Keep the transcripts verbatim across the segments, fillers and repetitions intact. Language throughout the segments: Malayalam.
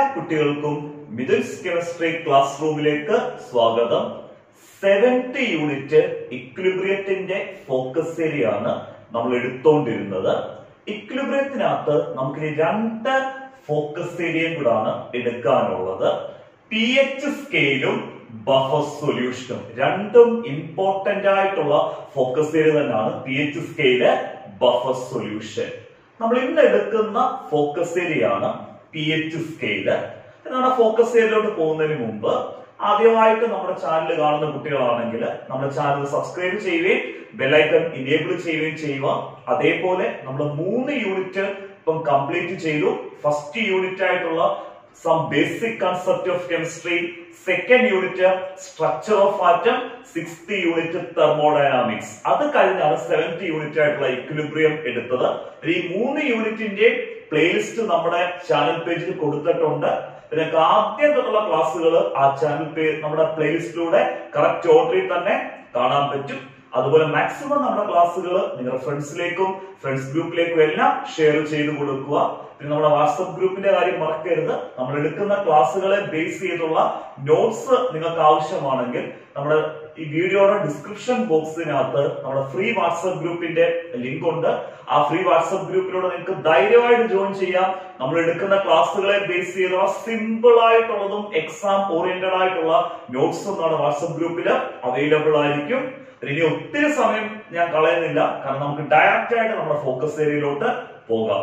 കുട്ടികൾക്കും മിഥുൻസ് കെമിസ്ട്രി ക്ലാസ് റൂമിലേക്ക് സ്വാഗതം. സെവൻത് യൂണിറ്റ് ഇക്വിലിബ്രിയത്തിന്റെ ഫോക്കസ് ഏരിയ ആണ് നമ്മൾ എടുത്തോണ്ടിരുന്നത്. ഇക്വിലിബ്രിയത്തിനകത്ത് നമുക്ക് രണ്ട് ഫോക്കസ് ഏരിയയും കൂടാണ് എടുക്കാനുള്ളത്. പി എച്ച് സ്കെയിലും ബഫർ സൊല്യൂഷനും രണ്ടും ഇമ്പോർട്ടന്റ് ആയിട്ടുള്ള ഫോക്കസ് ഏരിയ തന്നെയാണ്. P H scale, buffer solution. നമ്മൾ ഇന്ന് എടുക്കുന്ന ഫോക്കസ് ഏരിയ ആണ് പി എച്ച് സ്കെയില്. നമ്മുടെ ഫോക്കസ് ഏരിയയിലോട്ട് പോകുന്നതിന് മുമ്പ് ആദ്യമായിട്ട് നമ്മുടെ ചാനൽ കാണുന്ന കുട്ടികളാണെങ്കിൽ നമ്മുടെ ചാനൽ സബ്സ്ക്രൈബ് ചെയ്യുകയും ബെല്ലൈക്കൺ ഇനേബിൾ ചെയ്യുകയും ചെയ്യുക. അതേപോലെ നമ്മൾ മൂന്ന് യൂണിറ്റ് ഇപ്പം കംപ്ലീറ്റ് ചെയ്തു. ഫസ്റ്റ് യൂണിറ്റ് ആയിട്ടുള്ള some basic concept of chemistry, second unit structure of atom, sixth unit thermodynamics. അത് കഴിഞ്ഞാണ് സെവൻത് യൂണിറ്റ് ആയിട്ടുള്ള ഇക്വിലിബ്രിയം എടുത്തത്. ഈ മൂന്ന് യൂണിറ്റിന്റെ പ്ലേലിസ്റ്റ് നമ്മുടെ ചാനൽ പേജിൽ കൊടുത്തിട്ടുണ്ട്. പിന്നെ ആദ്യം തൊട്ടുള്ള ക്ലാസ്സുകൾ ആ ചാനൽ പേജ് നമ്മുടെ പ്ലേലിസ്റ്റിലൂടെ കറക്റ്റ് ഓർഡറിൽ തന്നെ കാണാൻ പറ്റും. അതുപോലെ മാക്സിമം നമ്മുടെ ക്ലാസ്സുകൾ നിങ്ങളുടെ ഫ്രണ്ട്സിലേക്കും ഫ്രണ്ട്സ് ഗ്രൂപ്പിലേക്കും എല്ലാം ഷെയർ ചെയ്ത് കൊടുക്കുക. പിന്നെ നമ്മുടെ വാട്സ്ആപ്പ് ഗ്രൂപ്പിന്റെ കാര്യം മറക്കരുത്. നമ്മൾ എടുക്കുന്ന ക്ലാസ്സുകളെ ബേസ് ചെയ്തുള്ള നോട്ട്സ് നിങ്ങൾക്ക് ആവശ്യമാണെങ്കിൽ നമ്മുടെ ഈ വീഡിയോയുടെ ഡിസ്ക്രിപ്ഷൻ ബോക്സിനകത്ത് നമ്മുടെ ഫ്രീ വാട്സ്ആപ്പ് ഗ്രൂപ്പിന്റെ ലിങ്ക് ഉണ്ട്. ആ ഫ്രീ വാട്സ്ആപ്പ് ഗ്രൂപ്പിലൂടെ നിങ്ങൾക്ക് ധൈര്യമായിട്ട് ജോയിൻ ചെയ്യാം. നമ്മൾ എടുക്കുന്ന ക്ലാസ്സുകളെ ബേസ് ചെയ്തുള്ള സിമ്പിൾ ആയിട്ടുള്ളതും എക്സാം ഓറിയന്റഡ് ആയിട്ടുള്ള നോട്ട്സും നമ്മുടെ വാട്സ്ആപ്പ് ഗ്രൂപ്പിൽ അവൈലബിൾ ആയിരിക്കും. ഇനി ഒത്തിരി സമയം ഞാൻ കളയുന്നില്ല, കാരണം നമുക്ക് ഡയറക്റ്റ് ആയിട്ട് നമ്മുടെ ഫോക്കസ് ഏരിയയിലോട്ട് പോകാം.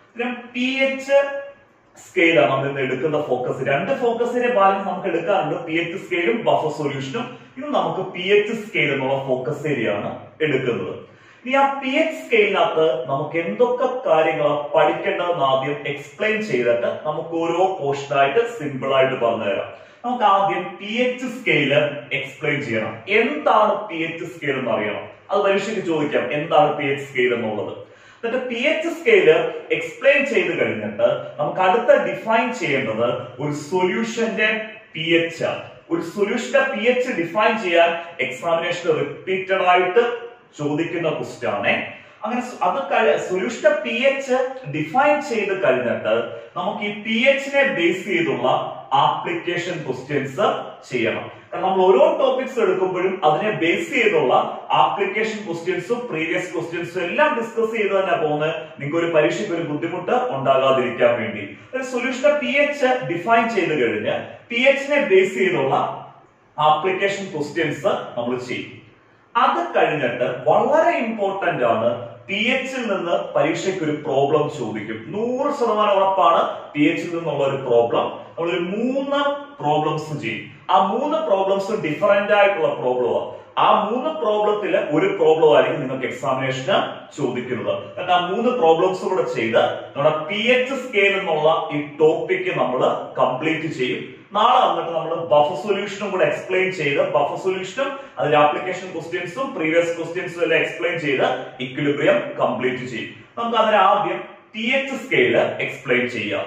പി എച്ച് സ്കെയിലാണ് നമ്മൾ ഇന്ന് എടുക്കുന്ന ഫോക്കസ്. രണ്ട് ഫോക്കസ് ഏരിയ ബാലൻസ് നമുക്ക് എടുക്കാറുണ്ട്, പി എച്ച് സ്കെയിലും ബഫർ സൊല്യൂഷനും. ഇത് നമുക്ക് പി എച്ച് സ്കെയിൽ എന്നുള്ള ഫോക്കസ് ഏരിയ ആണ് എടുക്കുന്നത്. ഇനി ആ പി എച്ച് സ്കെയിലിനകത്ത് നമുക്ക് എന്തൊക്കെ കാര്യങ്ങളാണ് പഠിക്കേണ്ടതെന്ന് ആദ്യം എക്സ്പ്ലെയിൻ ചെയ്തിട്ട് നമുക്ക് ഓരോ പോർഷൻ ആയിട്ട് സിമ്പിൾ ആയിട്ട് പറഞ്ഞുതരാം. നമുക്ക് ആദ്യം പി എച്ച് സ്കെയില് എക്സ്പ്ലെയിൻ ചെയ്യണം. എന്താണ് പി എച്ച് സ്കെയിൽ എന്ന് അറിയണം. അത് പരീക്ഷയ്ക്ക് ചോദിക്കാം, എന്താണ് പി എച്ച് സ്കെയിൽ എന്നുള്ളത്. എന്നിട്ട് പി എച്ച് സ്കെയില് എക്സ്പ്ലെയിൻ ചെയ്ത് കഴിഞ്ഞിട്ട് നമുക്ക് അടുത്ത ഡിഫൈൻ ചെയ്യേണ്ടത് ഒരു സൊല്യൂഷന്റെ പി എച്ച് ആണ്. ഒരു സൊല്യൂഷന്റെ പി എച്ച് ഡിഫൈൻ ചെയ്യാൻ എക്സാമിനേഷൻ റിപ്പീറ്റഡ് ആയിട്ട് ചോദിക്കുന്ന ക്വസ്റ്റ്യൻ ആണ്. അങ്ങനെ അത് സൊല്യൂഷന്റെ പി എച്ച് ഡിഫൈൻ ചെയ്ത് കഴിഞ്ഞിട്ട് നമുക്ക് ഈ പി എച്ചിനെ ബേസ് ചെയ്തുള്ള ആപ്ലിക്കേഷൻ ക്വസ്റ്റ്യൻസ് ചെയ്യണം. കാരണം നമ്മൾ ഓരോ ടോപ്പിക്സ് എടുക്കുമ്പോഴും അതിനെ ബേസ് ചെയ്തുള്ള ആപ്ലിക്കേഷൻ ക്വസ്റ്റ്യൻസും പ്രീവിയസ് ക്വസ്റ്റ്യൻസും എല്ലാം ഡിസ്കസ് ചെയ്ത് തന്നെ പോകുന്നത് നിങ്ങൾക്ക് ഒരു പരീക്ഷയ്ക്ക് ഒരു ബുദ്ധിമുട്ട് ഉണ്ടാകാതിരിക്കാൻ വേണ്ടി. സൊല്യൂഷന്റെ പി എച്ച് ഡിഫൈൻ ചെയ്ത് കഴിഞ്ഞ് പി എച്ചിനെ ബേസ് ചെയ്തുള്ള ആപ്ലിക്കേഷൻ ക്വസ്റ്റ്യൻസ് നമ്മൾ ചെയ്യും. അത് കഴിഞ്ഞിട്ട് വളരെ ഇമ്പോർട്ടന്റ് ആണ്, പി എച്ചിൽ നിന്ന് പരീക്ഷയ്ക്ക് ഒരു പ്രോബ്ലം ചോദിക്കും. നൂറ് ശതമാനം ഉറപ്പാണ് പി എച്ചിൽ നിന്നുള്ള ഒരു പ്രോബ്ലം. നമ്മളൊരു മൂന്ന് പ്രോബ്ലംസ് ചെയ്യും. ആ മൂന്ന് പ്രോബ്ലംസ് ഡിഫറന്റ് ആയിട്ടുള്ള പ്രോബ്ലമാണ്. ആ മൂന്ന് പ്രോബ്ലത്തില് ഒരു പ്രോബ്ലം ആയിരിക്കും നിങ്ങൾക്ക് എക്സാമിനേഷന് ചോദിക്കുന്നത്. ആ മൂന്ന് പ്രോബ്ലംസ് കൂടെ ചെയ്ത് നമ്മുടെ പി എച്ച് സ്കെയിൽ എന്നുള്ള ഈ ടോപ്പിക്ക് നമ്മൾ കംപ്ലീറ്റ് ചെയ്യും. നാളെ വന്നിട്ട് നമ്മൾ ബഫർ സൊല്യൂഷനും കൂടെ എക്സ്പ്ലെയിൻ ചെയ്ത് ബഫർ സൊല്യൂഷനും അതിന്റെ ആപ്ലിക്കേഷൻ ക്വസ്റ്റ്യൻസും പ്രീവിയസ് ക്വസ്റ്റ്യൻസും എല്ലാം എക്സ്പ്ലെയിൻ ചെയ്ത് ഇക്വിലിബ്രിയം കംപ്ലീറ്റ് ചെയ്യും. നമുക്ക് അതിന് ആദ്യം പി എച്ച് സ്കെയില് എക്സ്പ്ലെയിൻ ചെയ്യാം.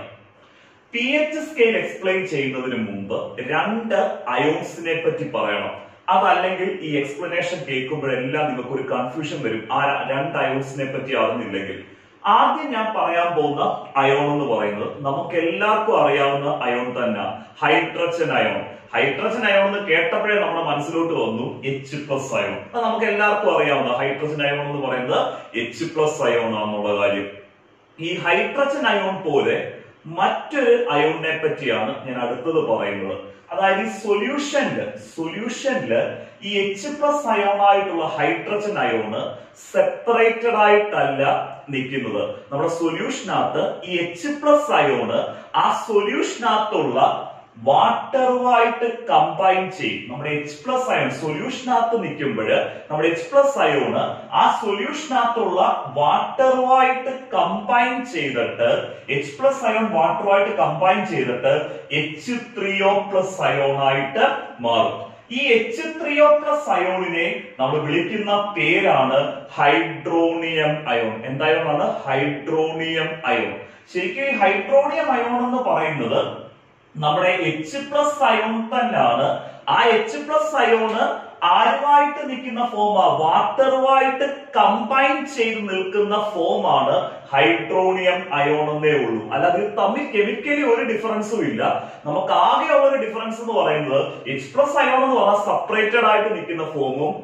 പി എച്ച് സ്കെയിൽ എക്സ്പ്ലെയിൻ ചെയ്യുന്നതിന് മുമ്പ് രണ്ട് അയോൺസിനെ പറ്റി പറയണം. അതല്ലെങ്കിൽ ഈ എക്സ്പ്ലനേഷൻ കേൾക്കുമ്പോഴെല്ലാം നിങ്ങൾക്ക് ഒരു കൺഫ്യൂഷൻ വരും, ആ രണ്ട് അയോൺസിനെ പറ്റി അറിഞ്ഞില്ലെങ്കിൽ. ആദ്യം ഞാൻ പറയാൻ പോകുന്ന അയോൺ എന്ന് പറയുന്നത് നമുക്ക് എല്ലാവർക്കും അറിയാവുന്ന അയോൺ തന്നെ, ഹൈഡ്രജൻ അയോൺ. ഹൈഡ്രജൻ അയോൺ എന്ന് കേട്ടപ്പോഴേ നമ്മുടെ മനസ്സിലോട്ട് വന്നു എച്ച് പ്ലസ് അയോൺ. അത് നമുക്ക് എല്ലാവർക്കും അറിയാവുന്ന ഹൈഡ്രജൻ അയോൺ എന്ന് പറയുന്നത് എച്ച് പ്ലസ് അയോൺ ആണെന്നുള്ള കാര്യം. ഈ ഹൈഡ്രജൻ അയോൺ പോലെ മറ്റൊരു അയോണിനെ പറ്റിയാണ് ഞാൻ അടുത്തത് പറയുന്നത്. അതായത് ഈ സൊല്യൂഷനില് സൊല്യൂഷനില് ഈ എച്ച് പ്ലസ് അയോൺ ആയിട്ടുള്ള ഹൈഡ്രജൻ അയോണ് സെപ്പറേറ്റഡ് ആയിട്ടല്ല നിൽക്കുന്നത്. നമ്മുടെ സൊല്യൂഷനകത്ത് ഈ എച്ച് പ്ലസ് അയോണ് ആ സൊല്യൂഷനകത്തുള്ള വാട്ടറുമായിട്ട് കമ്പൈൻ ചെയ്യും. നമ്മുടെ എച്ച് പ്ലസ് അയോൺ സൊല്യൂഷനകത്ത് നിൽക്കുമ്പോൾ നമ്മുടെ എച്ച് പ്ലസ് അയോണ് ആ സൊല്യൂഷനകത്തുള്ള വാട്ടറുമായിട്ട് കമ്പൈൻ ചെയ്തിട്ട് എച്ച് പ്ലസ് അയോൺ വാട്ടറുമായിട്ട് കമ്പൈൻ ചെയ്തിട്ട് H three O plus ion ആയിട്ട് മാറും. ഈ എച്ച് ത്രീ ഒ പ്ലസ് അയോണിനെ നമ്മൾ വിളിക്കുന്ന പേരാണ് ഹൈഡ്രോണിയം അയോൺ. എന്തായോണാണ്? Hydronium ion. ശരിക്കും ഈ ഹൈഡ്രോണിയം അയോൺ എന്ന് പറയുന്നത് നമ്മുടെ എച്ച് പ്ലസ് അയോൺ തന്നെയാണ് ആ എച്ച് പ്ലസ് അയോണ് ആരുമായിട്ട് നിൽക്കുന്ന ഫോമാ, വാട്ടറുമായിട്ട് കമ്പൈൻ ചെയ്ത് നിൽക്കുന്ന ഫോമാണ് ഹൈഡ്രോണിയം അയോൺ എന്നേ ഉള്ളൂ. അല്ലാതെ ഇത് തമ്മിൽ കെമിക്കലി ഒരു ഡിഫറൻസും ഇല്ല. നമുക്ക് ആകെയുള്ള ഒരു ഡിഫറൻസ് എന്ന് പറയുന്നത് എച്ച് പ്ലസ് അയോൺ എന്ന് പറഞ്ഞാൽ സെപ്പറേറ്റഡ് ആയിട്ട് നിൽക്കുന്ന ഫോമും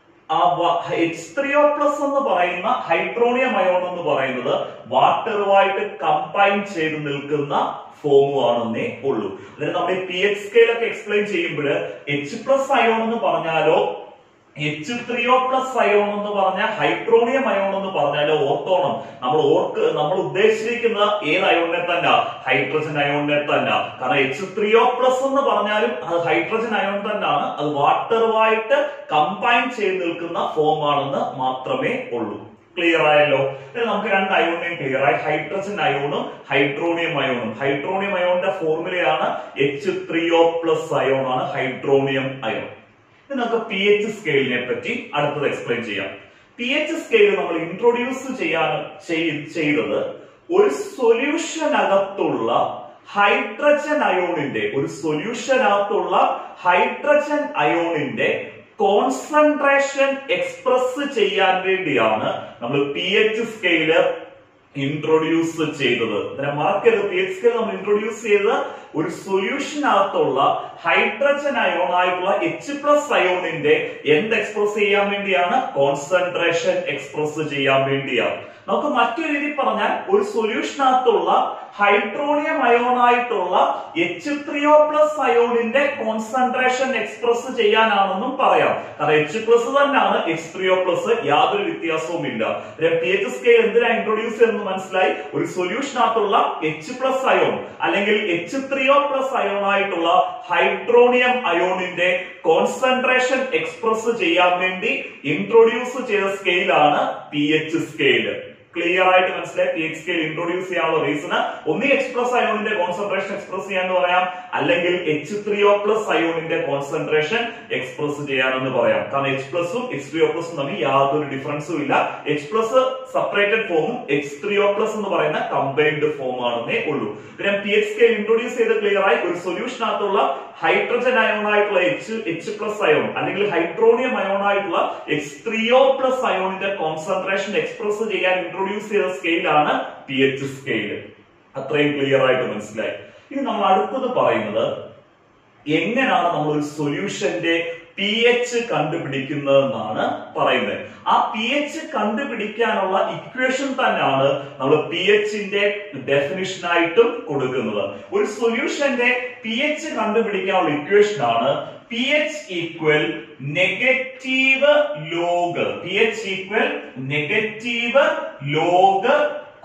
എച്ച് ത്രീ ഒ പ്ലസ് എന്ന് പറയുന്ന ഹൈഡ്രോണിയം അയോൺ എന്ന് പറയുന്നത് വാട്ടറുമായിട്ട് കമ്പൈൻ ചെയ്ത് നിൽക്കുന്ന ഫോമുമാണെന്നേ ഉള്ളൂ. അതായത് നമ്മുടെ പി എച്ച് സ്കെയിൽ ഒക്കെ എക്സ്പ്ലെയിൻ ചെയ്യുമ്പോൾ എച്ച് പ്ലസ് അയോൺ എന്ന് പറഞ്ഞാലോ H three O plus ion എന്ന് പറഞ്ഞ ഹൈഡ്രോണിയം അയോൺ എന്ന് പറഞ്ഞാലോ ഓർത്തോണം. നമ്മൾ ഓർക്ക് നമ്മൾ ഉദ്ദേശിച്ചിരിക്കുന്ന ഏത് അയോണിനെ തന്നെ, ഹൈഡ്രജൻ അയോണിനെ തന്നെ. കാരണം എച്ച് ത്രീ ഒ പ്ലസ് എന്ന് പറഞ്ഞാലും അത് ഹൈഡ്രജൻ അയോൺ തന്നെയാണ്. അത് വാട്ടറുമായിട്ട് കമ്പൈൻ ചെയ്ത് നിൽക്കുന്ന ഫോം ആണെന്ന് മാത്രമേ ഉള്ളൂ. ക്ലിയർ ആയല്ലോ? നമുക്ക് രണ്ട് അയോണിനെയും ക്ലിയർ ആയി. ഹൈഡ്രജൻ അയോണും ഹൈഡ്രോണിയം അയോണും. ഹൈഡ്രോണിയം അയോണിന്റെ ഫോർമുലയാണ് H three O plus ion ആണ് ഹൈഡ്രോണിയം അയോൺ. ഇത് നമുക്ക് പി എച്ച് സ്കെയിലിനെ പറ്റി അടുത്തത് എക്സ്പ്ലെയിൻ ചെയ്യാം. പി എച്ച് സ്കെയിൽ നമ്മൾ ഇൻട്രൊഡ്യൂസ് ചെയ്യാൻ ചെയ്തത് ഒരു സൊല്യൂഷനകത്തുള്ള ഹൈഡ്രജൻ അയോണിന്റെ ഒരു സൊല്യൂഷനകത്തുള്ള ഹൈഡ്രജൻ അയോണിന്റെ കോൺസെൻട്രേഷൻ എക്സ്പ്രസ് ചെയ്യാൻ വേണ്ടിയാണ് നമ്മൾ പി എച്ച് സ്കെയില് ഇൻട്രൊഡ്യൂസ് ചെയ്തത്. മാർക്ക് ചെയ്ത് പി എച്ച് സ്കെയിൽ നമ്മൾ ഇൻട്രൊഡ്യൂസ് ചെയ്തത് ഒരു സൊല്യൂഷനകത്തുള്ള ഹൈഡ്രജൻ അയോൺ ആയിട്ടുള്ള എച്ച് പ്ലസ് അയോണിന്റെ എന്ത് എക്സ്പ്രസ് ചെയ്യാൻ വേണ്ടിയാണ്? കോൺസെൻട്രേഷൻ എക്സ്പ്രസ് ചെയ്യാൻ വേണ്ടിയാണ്. നമുക്ക് മറ്റൊരു രീതി പറഞ്ഞാൽ ഒരു സൊല്യൂഷനകത്തുള്ള ഹൈഡ്രോണിയം അയോൺ ആയിട്ടുള്ള എച്ച് ത്രീ ഒ പ്ലസ് അയോണിന്റെ കോൺസെൻട്രേഷൻ എക്സ്പ്രസ് ചെയ്യാനാണെന്നും പറയാം. കാരണം എച്ച് പ്ലസ് തന്നെയാണ് എച്ച് ത്രീ ഒ പ്ലസ്, യാതൊരു വ്യത്യാസവും ഇല്ല. പി എച്ച് സ്കെയിൽ എന്തിനാ ഇൻട്രൊഡ്യൂസ് ചെയ്തെന്ന് മനസ്സിലായി. ഒരു സൊല്യൂഷനകത്തുള്ള എച്ച് പ്ലസ് അയോൺ അല്ലെങ്കിൽ H three O plus ion ആയിട്ടുള്ള ഹൈഡ്രോണിയം അയോണിന്റെ കോൺസെൻട്രേഷൻ എക്സ്പ്രസ് ചെയ്യാൻ വേണ്ടി ഇൻട്രൊഡ്യൂസ് ചെയ്ത സ്കെയിലാണ് പി എച്ച് സ്കെയിൽ. ക്ലിയർ ആയിട്ട് മനസ്സിലായി? പി എച്ച് സ്കെയിൽ ഇൻട്രൊഡ്യൂസ് ചെയ്യാനുള്ള റീസണ് ഒന്നി എച്ച് പ്ലസ് അയോണിന്റെ കോൺസെൻട്രേഷൻ എക്സ്പ്രസ് ചെയ്യാന്ന് പറയാം, അല്ലെങ്കിൽ എച്ച് ത്രീ ഒ പ്ലസ് അയോണിന്റെ കോൺസെൻട്രേഷൻ എക്സ്പ്രസ് ചെയ്യാനെന്ന് പറയാം. കാരണം എച്ച് പ്ലസും എച്ച് ത്രീ ഒ പ്ലസും തമ്മിൽ യാതൊരു ഡിഫറൻസും ഇല്ല. എച്ച് പ്ലസ് സെപ്പറേറ്റഡ് ഫോമും എച്ച് ത്രീ ഒ പ്ലസ് എന്ന് പറയുന്ന കമ്പൈൻഡ് ഫോം ആണെന്നേ ഉള്ളൂ. പിന്നെ പി എച്ച് സ്കെയിൽ ഇൻട്രൊഡ്യൂസ് ചെയ്ത് ക്ലിയർ ആയി. ഒരു സൊല്യൂഷനകത്തുള്ള ഹൈഡ്രജൻ അയോൺ ആയിട്ടുള്ള എച്ച് എച്ച് പ്ലസ് അയോൺ അല്ലെങ്കിൽ ഹൈഡ്രോണിയം അയോൺ ആയിട്ടുള്ള എച്ച് ത്രീ ഒ പ്ലസ് അയോണിന്റെ കോൺസെൻട്രേഷൻ എക്സ്പ്രസ് ചെയ്യാൻ ഇൻട്രൊഡ്യൂസ് ചെയ്ത സ്കെയിലാണ് പി എച്ച് സ്കെയിൽ. അത്രയും ക്ലിയർ ആയിട്ട് മനസ്സിലായി. ഇനി നമ്മൾ അടുത്തത് പറയുന്നത് എങ്ങനെയാണ് നമ്മൾ ഒരു സൊല്യൂഷന്റെ പി എച്ച് കണ്ടുപിടിക്കുന്നതെന്നാണ് പറയുന്നത്. ആ പി എച്ച് കണ്ടുപിടിക്കാനുള്ള ഇക്വേഷൻ തന്നെയാണ് നമ്മൾ പി എച്ചിന്റെ ഡെഫിനിഷൻ ആയിട്ടും കൊടുക്കുന്നത്. ഒരു സൊല്യൂഷന്റെ പി എച്ച് കണ്ടുപിടിക്കാനുള്ള ഇക്വേഷൻ ആണ് P H equal negative log P H equal negative log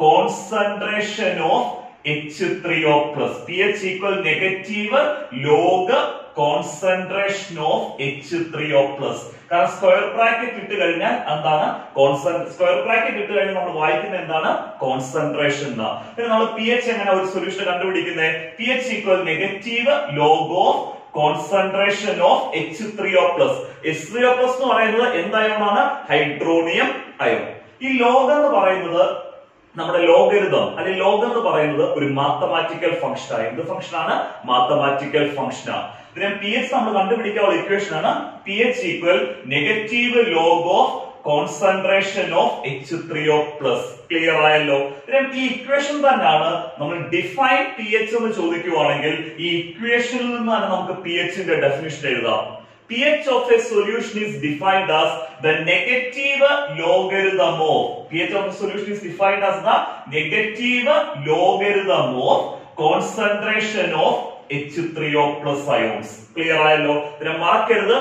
concentration of H three O plus. P H equal negative log concentration of H three O plus. കാരണം സ്ക്വയർ ബ്രാക്കറ്റ് ഇട്ട് കഴിഞ്ഞാൽ എന്താണ്? സ്ക്വയർ ബ്രാക്കറ്റ് ഇട്ട് കഴിഞ്ഞാൽ നമ്മൾ വായിക്കുന്നത് എന്താണ്? കോൺസെൻട്രേഷൻ എന്നാ. പിന്നെ നമ്മൾ പി എച്ച് എങ്ങനെ ഒരു സൊല്യൂഷൻ കണ്ടുപിടിക്കുന്നത്? P H equal negative log of concentration of H three O plus. H three O plus എന്ന് പറയുന്നത് എന്തായോണാണ്? Hydronium ion. ഈ ലോഗ് എന്ന് പറയുന്നത് നമ്മുടെ ലോഗരിതം അല്ലെങ്കിൽ ലോഗ് എന്ന് പറയുന്നത് ഒരു മാത്തമാറ്റിക്കൽ ഫംഗ്ഷൻ ആണ്. എന്ത് ഫംഗ്ഷൻ ആണ്? മാത്തമാറ്റിക്കൽ ഫംഗ്ഷൻ ആണ്. ഇതിനെ പി എച്ച് നമ്മൾ കണ്ടുപിടിക്കാനുള്ള ഇക്വേഷൻ ആണ് P H equal negative log of concentration of H three O plus. Clear ആയല്ലോ? ഈ ഇക്വേഷൻ തന്നെയാണ് നമ്മൾ ഡിഫൈൻ പി എച്ച് എന്ന് ചോദിക്കുവാണെങ്കിൽ ഈ ഇക്വേഷനിൽ നിന്നാണ് നമുക്ക് പി എച്ചിന്റെ ഡെഫിനിഷൻ എഴുതാം. pH of a solution is defined as the negative logarithm of pH of a solution is defined as the negative logarithm of concentration of H three O plus ions. Clear ആയല്ലോ? ഇതിനെ മറക്കരുത്.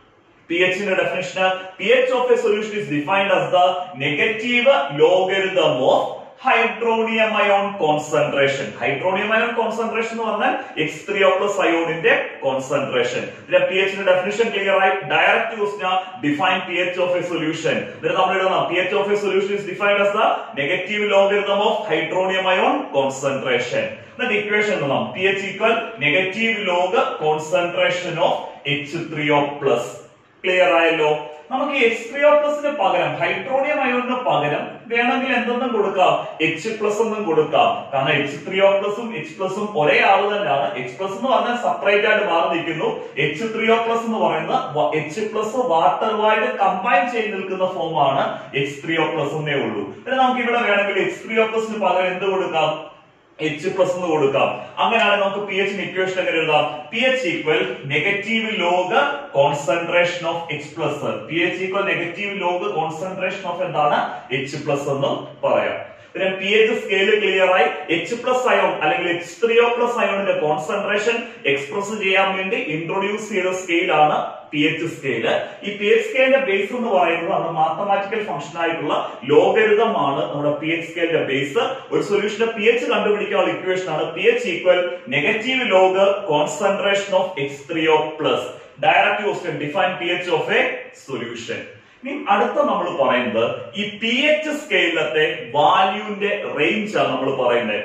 pH ന്റെ definition pH of a solution is defined as the negative logarithm of hydronium ion concentration. Hydronium ion concentration എന്ന് പറഞ്ഞാൽ H three O plus ion-ന്റെ concentration. ഇതിന്റെ pH ന്റെ definition clear ആയി. Direct question define pH of a solution. ഇതിനെ നമ്മൾ എഴുതണം pH of a solution is defined as the negative logarithm of hydronium ion concentration. എന്നിട്ട് equation എഴുതണം pH equal negative log concentration of H three O plus. Clear ആയല്ലോ? നമുക്ക് എച്ച് ത്രീ ഒ പ്ലസിന് പകരം ഹൈഡ്രോണിയം അയോണിന് പകരം വേണമെങ്കിൽ എന്തെന്നും കൊടുക്കാം, എച്ച് പ്ലസ് എന്നും കൊടുക്കാം. കാരണം എച്ച് ത്രീ ഒ പ്ലസും എച്ച് പ്ലസും ഒരേ ആള് തന്നെയാണ്. എച്ച് പ്ലസ് എന്ന് പറഞ്ഞാൽ സെപ്പറേറ്റ് ആയിട്ട് മാറി നിൽക്കുന്നു. എച്ച് ത്രീ ഒ പ്ലസ് എന്ന് പറയുന്ന എച്ച് പ്ലസ് വാട്ടറുമായിട്ട് കമ്പൈൻ ചെയ്ത് നിൽക്കുന്ന ഫോം ആണ് എച്ച് ത്രീ ഒ പ്ലസ് എന്നേ ഉള്ളൂ. പിന്നെ നമുക്ക് ഇവിടെ വേണമെങ്കിൽ എച്ച് ത്രീ ഒ പ്ലസിന് പകരം എന്ത് കൊടുക്കാം, എച്ച് പ്ലസ് എന്ന് കൊടുക്കാം. അങ്ങനെയാണ് നമുക്ക് പി എച്ച് ഇക്വേഷൻ എങ്ങനെ എഴുതാം, P H equal negative log concentration of H plus. P H equal negative log concentration of എന്താണ്, എച്ച് പ്ലസ് എന്ന് പറയാം. പിന്നെ പി എച്ച് സ്കെയില് ക്ലിയർ ആയി. എച്ച് പ്ലസ് അയോൺ അല്ലെങ്കിൽ എച്ച് ത്രീ ഒ പ്ലസ് അയോണിന്റെ കോൺസെൻട്രേഷൻ എക്സ്പ്രസ് ചെയ്യാൻ വേണ്ടി ഇൻട്രൊഡ്യൂസ് ചെയ്ത സ്കെയിലാണ് പി എച്ച് സ്കെയില്. ഈ പി എച്ച് സ്കെയിലിന്റെ ബേസ് എന്ന് പറയുന്നത് നമ്മുടെ മാത്തമാറ്റിക്കൽ ഫംഗ്ഷൻ ആയിട്ടുള്ള ലോഗരിതമാണ് നമ്മുടെ പി എച്ച് സ്കെയിലിന്റെ ബേസ്. ഒരു സൊല്യൂഷന്റെ പി എച്ച് കണ്ടുപിടിക്കാനുള്ള ഇക്വേഷൻ ആണ് P H equal negative log concentration of H three O plus. Direct question, define P H of a solution. ഇനി അടുത്ത നമ്മൾ പറയുന്നത് ഈ പി എച്ച് സ്കെയിലത്തെ വാല്യൂന്റെ റേഞ്ച് ആണ് നമ്മൾ പറയുന്നത്.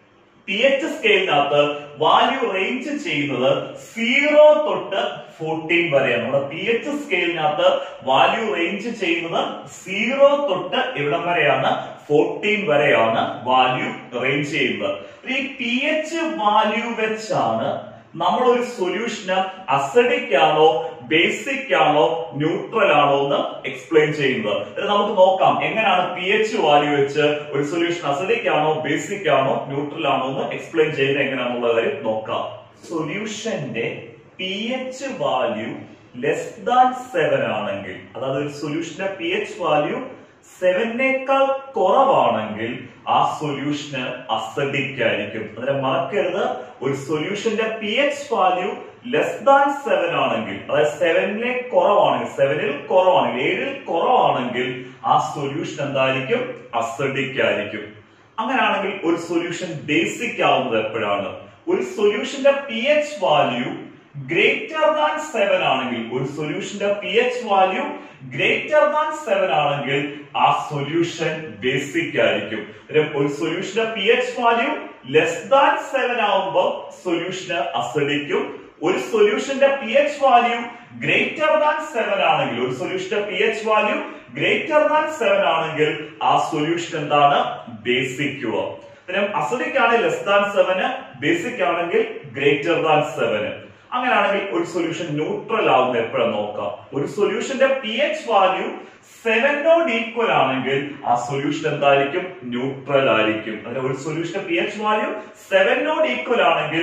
പി എച്ച് സ്കെയിലിനകത്ത് വാല്യൂ റേഞ്ച് ചെയ്യുന്നത് സീറോ തൊട്ട് ഫോർട്ടീൻ വരെയാണ്. നമ്മുടെ പി എച്ച് സ്കെയിലിനകത്ത് വാല്യൂ റേഞ്ച് ചെയ്യുന്നത് സീറോ തൊട്ട് എവിടം വരെയാണ്, ഫോർട്ടീൻ വരെയാണ് വാല്യൂ റേഞ്ച് ചെയ്യുന്നത്. ഈ പി എച്ച് വാല്യൂ വെച്ചാണ് നമ്മൾ ഒരു സൊല്യൂഷന് അസിഡിക് ആണോ ബേസിക് ആണോ ന്യൂട്രൽ ആണോ എന്ന് എക്സ്പ്ലെയിൻ ചെയ്യുന്നത്. നമുക്ക് നോക്കാം എങ്ങനെയാണ് പി എച്ച് വാല്യൂ വെച്ച് ഒരു സൊല്യൂഷൻ അസിഡിക് ആണോ ബേസിക് ആണോ ന്യൂട്രൽ ആണോ എന്ന് എക്സ്പ്ലെയിൻ ചെയ്യുന്നത് എങ്ങനെയാണെന്നുള്ള കാര്യം നോക്കാം. സൊല്യൂഷന്റെ P H value less than seven ആണെങ്കിൽ, അതായത് ഒരു സൊല്യൂഷന്റെ പി എച്ച് വാല്യൂ സെവനേക്കാൾ കുറവാണെങ്കിൽ ആ സൊല്യൂഷന് അസിഡിക് ആയിരിക്കും. അതിനെ മറക്കരുത്, ഒരു സൊല്യൂഷന്റെ P H value less than seven ആണെങ്കിൽ, അതായത് സെവനിലെ കുറവാണെങ്കിൽ, സെവനിൽ കുറവാണെങ്കിൽ, ഏഴിൽ കുറവാണെങ്കിൽ ആ സൊല്യൂഷൻ എന്തായിരിക്കും, അസിഡിക് ആയിരിക്കും. അങ്ങനെയാണെങ്കിൽ ഒരു സൊല്യൂഷൻ ബേസിക് ആവുന്നത് എപ്പോഴാണ്, ഒരു സൊല്യൂഷന്റെ P H value greater than seven ആണെങ്കിൽ, ഒരു സൊല്യൂഷന്റെ P H value greater than seven ആണെങ്കിൽ ആ സൊല്യൂഷൻ ബേസിക് ആയിരിക്കും. ഒരു സൊല്യൂഷന്റെ P H value less than seven ആവുമ്പോൾ സൊല്യൂഷന് അസിഡിക്കും. ഒരു സൊല്യൂഷന്റെ P H value greater than seven ആണെങ്കിൽ, ഒരു സൊല്യൂഷന്റെ P H value greater than seven ആണെങ്കിൽ ആ സൊല്യൂഷൻ എന്താണ്, ബേസിക്. അസിഡിക് ആണ് ലെസ് ദാൻ സെവന്, ബേസിക് ആണെങ്കിൽ ഗ്രേറ്റർ ദാൻ സെവന്. അങ്ങനെയാണെങ്കിൽ ഒരു സൊല്യൂഷൻ ന്യൂട്രൽ ആവുന്ന എപ്പോഴും നോക്കാം. ഒരു സൊല്യൂഷന്റെ പി എച്ച് വാല്യൂ സെവനോട് ഈക്വൽ ആണെങ്കിൽ ആ സൊല്യൂഷൻ എന്തായിരിക്കും, ന്യൂട്രൽ ആയിരിക്കും. അതിന് ഒരു സൊല്യൂഷന്റെ പി എച്ച് വാല്യൂ സെവനോട് ഈക്വൽ ആണെങ്കിൽ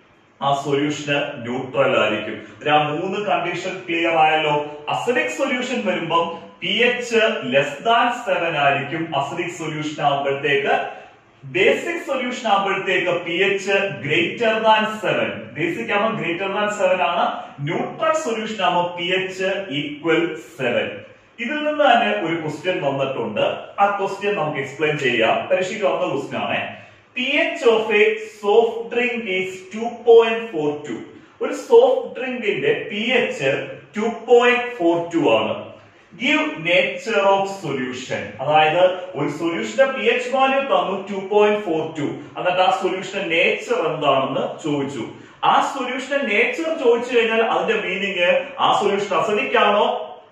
ആ സൊല്യൂഷന് ന്യൂട്രൽ ആയിരിക്കും. ആ മൂന്ന് കണ്ടീഷൻ ക്ലിയർ ആയല്ലോ. അസിഡിക് സൊല്യൂഷൻ വരുമ്പം P H less than seven ആയിരിക്കും അസിഡിക് സൊല്യൂഷൻ ആകുമ്പോഴത്തേക്ക്. ബേസിക് സൊല്യൂഷൻ ആകുമ്പോഴത്തേക്ക് P H greater than seven, basic ആകുമ്പോൾ ഗ്രേറ്റർ ദാൻ സെവൻ ആണ്. ന്യൂട്രൽ സൊല്യൂഷൻ ആകുമ്പോൾ പി എച്ച് ഈക്വൽ സെവൻ. ഇതിൽ നിന്ന് തന്നെ ഒരു ക്വസ്റ്റ്യൻ വന്നിട്ടുണ്ട്. ആ ക്വസ്റ്റ്യൻ നമുക്ക് എക്സ്പ്ലെയിൻ ചെയ്യാം. പരീക്ഷയ്ക്ക് വന്ന ക്വസ്റ്റ്യൻ ആണ്. P H of a soft drink is two point four two. ഒരു സോഫ്റ്റ് ഡ്രിങ്കിന്റെ P H two point four two ആണ്. ഗിവ് നേച്ചർ ഓഫ് സൊല്യൂഷൻ, അതായത് ഒരു സൊല്യൂഷന്റെ പി എച്ച് വാല്യൂ തന്നു ടു പോയിന്റ് ഫോർ ടു, എന്നിട്ട് ആ സൊല്യൂഷന്റെ നേച്ചർ എന്താണെന്ന് ചോദിച്ചു. ആ സൊല്യൂഷന്റെ നേച്ചർ ചോദിച്ചു കഴിഞ്ഞാൽ അതിന്റെ മീനിങ് ആ സൊല്യൂഷൻ അസിഡിക് ആണോ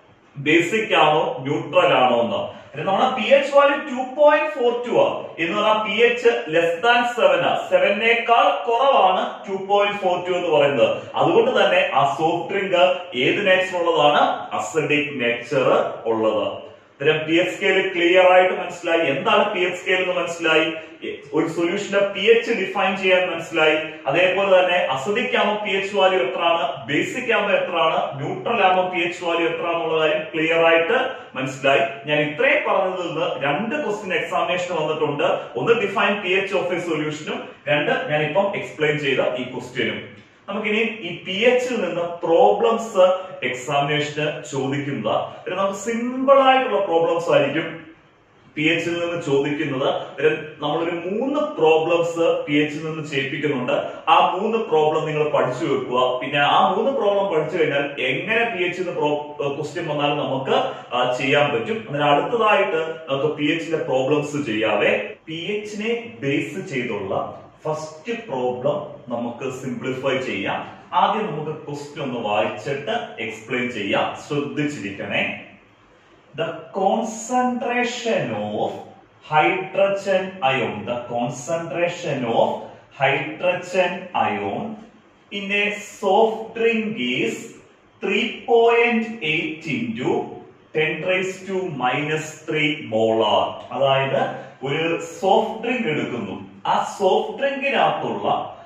ബേസിക് ആണോ ന്യൂട്രൽ ആണോ എന്ന്. നമ്മുടെ P H value two point four two ആ എന്ന് പറഞ്ഞാൽ P H less than seven ആ, സെവനേക്കാൾ കുറവാണ് ടു പോയിന്റ് ഫോർ ടു എന്ന് പറയുന്നത്. അതുകൊണ്ട് തന്നെ ആ സോഫ്റ്റ് ഡ്രിങ്ക് ഏത് നേച്ചർ ഉള്ളതാണ്, അസിഡിക് നേച്ചർ ഉള്ളത്. പി എച്ച് സ്കെയിൽ ക്ലിയർ ആയിട്ട് മനസ്സിലായി. എന്താണ് പി എച്ച് സ്കെയിൽ എന്ന് മനസ്സിലായി. ഒരു സൊല്യൂഷന്റെ പി എച്ച് ഡിഫൈൻ ചെയ്യാൻ മനസ്സിലായി. അതേപോലെ തന്നെ അസിഡിക് ആകുമ്പോൾ പി എച്ച് വാല്യൂ എത്രയാണ്, ബേസിക് ആകുമ്പോൾ എത്രയാണ്, ന്യൂട്രൽ ആകുമ്പോൾ പി എച്ച് വാല്യൂ എത്ര എന്നുള്ള കാര്യം ക്ലിയർ ആയിട്ട് മനസ്സിലായി. ഞാൻ ഇത്രയും പറഞ്ഞതിൽ നിന്ന് രണ്ട് ക്വസ്റ്റ്യൻ എക്സാമിനേഷൻ വന്നിട്ടുണ്ട്. ഒന്ന് define P H of a സൊല്യൂഷനും, രണ്ട് ഞാൻ ഇപ്പം എക്സ്പ്ലെയിൻ ചെയ്ത ഈ ക്വസ്റ്റ്യനും. നമുക്കിനി ഈ പി എച്ചിൽ നിന്ന് പ്രോബ്ലംസ് എക്സാമിനേഷന് ചോദിക്കുന്നത് നമുക്ക് സിമ്പിൾ ആയിട്ടുള്ള പ്രോബ്ലംസ് ആയിരിക്കും പി എച്ചിൽ നിന്ന് ചോദിക്കുന്നത്. നമ്മളൊരു മൂന്ന് പ്രോബ്ലംസ് പി എച്ചിൽ നിന്ന് ചെയ്യിപ്പിക്കുന്നുണ്ട്. ആ മൂന്ന് പ്രോബ്ലം നിങ്ങൾ പഠിച്ചു വെക്കുക. പിന്നെ ആ മൂന്ന് പ്രോബ്ലം പഠിച്ചു കഴിഞ്ഞാൽ എങ്ങനെ പി എച്ചിൽ ക്വസ്റ്റ്യൻ വന്നാലും നമുക്ക് ചെയ്യാൻ പറ്റും. അതിന് അടുത്തതായിട്ട് നമുക്ക് പി എച്ചിന്റെ പ്രോബ്ലംസ് ചെയ്യാവേ. പി എച്ചിനെ ബേസ് ചെയ്തുള്ള ഫസ്റ്റ് പ്രോബ്ലം നമുക്ക് സിംപ്ലിഫൈ ചെയ്യാം. ആദ്യം നമുക്ക് ക്വസ്റ്റ്യൻ ഒന്ന് വായിച്ചിട്ട് എക്സ്പ്ലെയിൻ ചെയ്യാം. ശ്രദ്ധിച്ചിരിക്കണേ. the concentration of hydrogen ion, the concentration of hydrogen ion in a soft drink is three point eight into ten raised to minus three molar. അതായത് ഒരു സോഫ്റ്റ് ഡ്രിങ്ക് എടുക്കുന്നു, ആ സോഫ്റ്റ് ഡ്രിങ്കിനകത്തുള്ള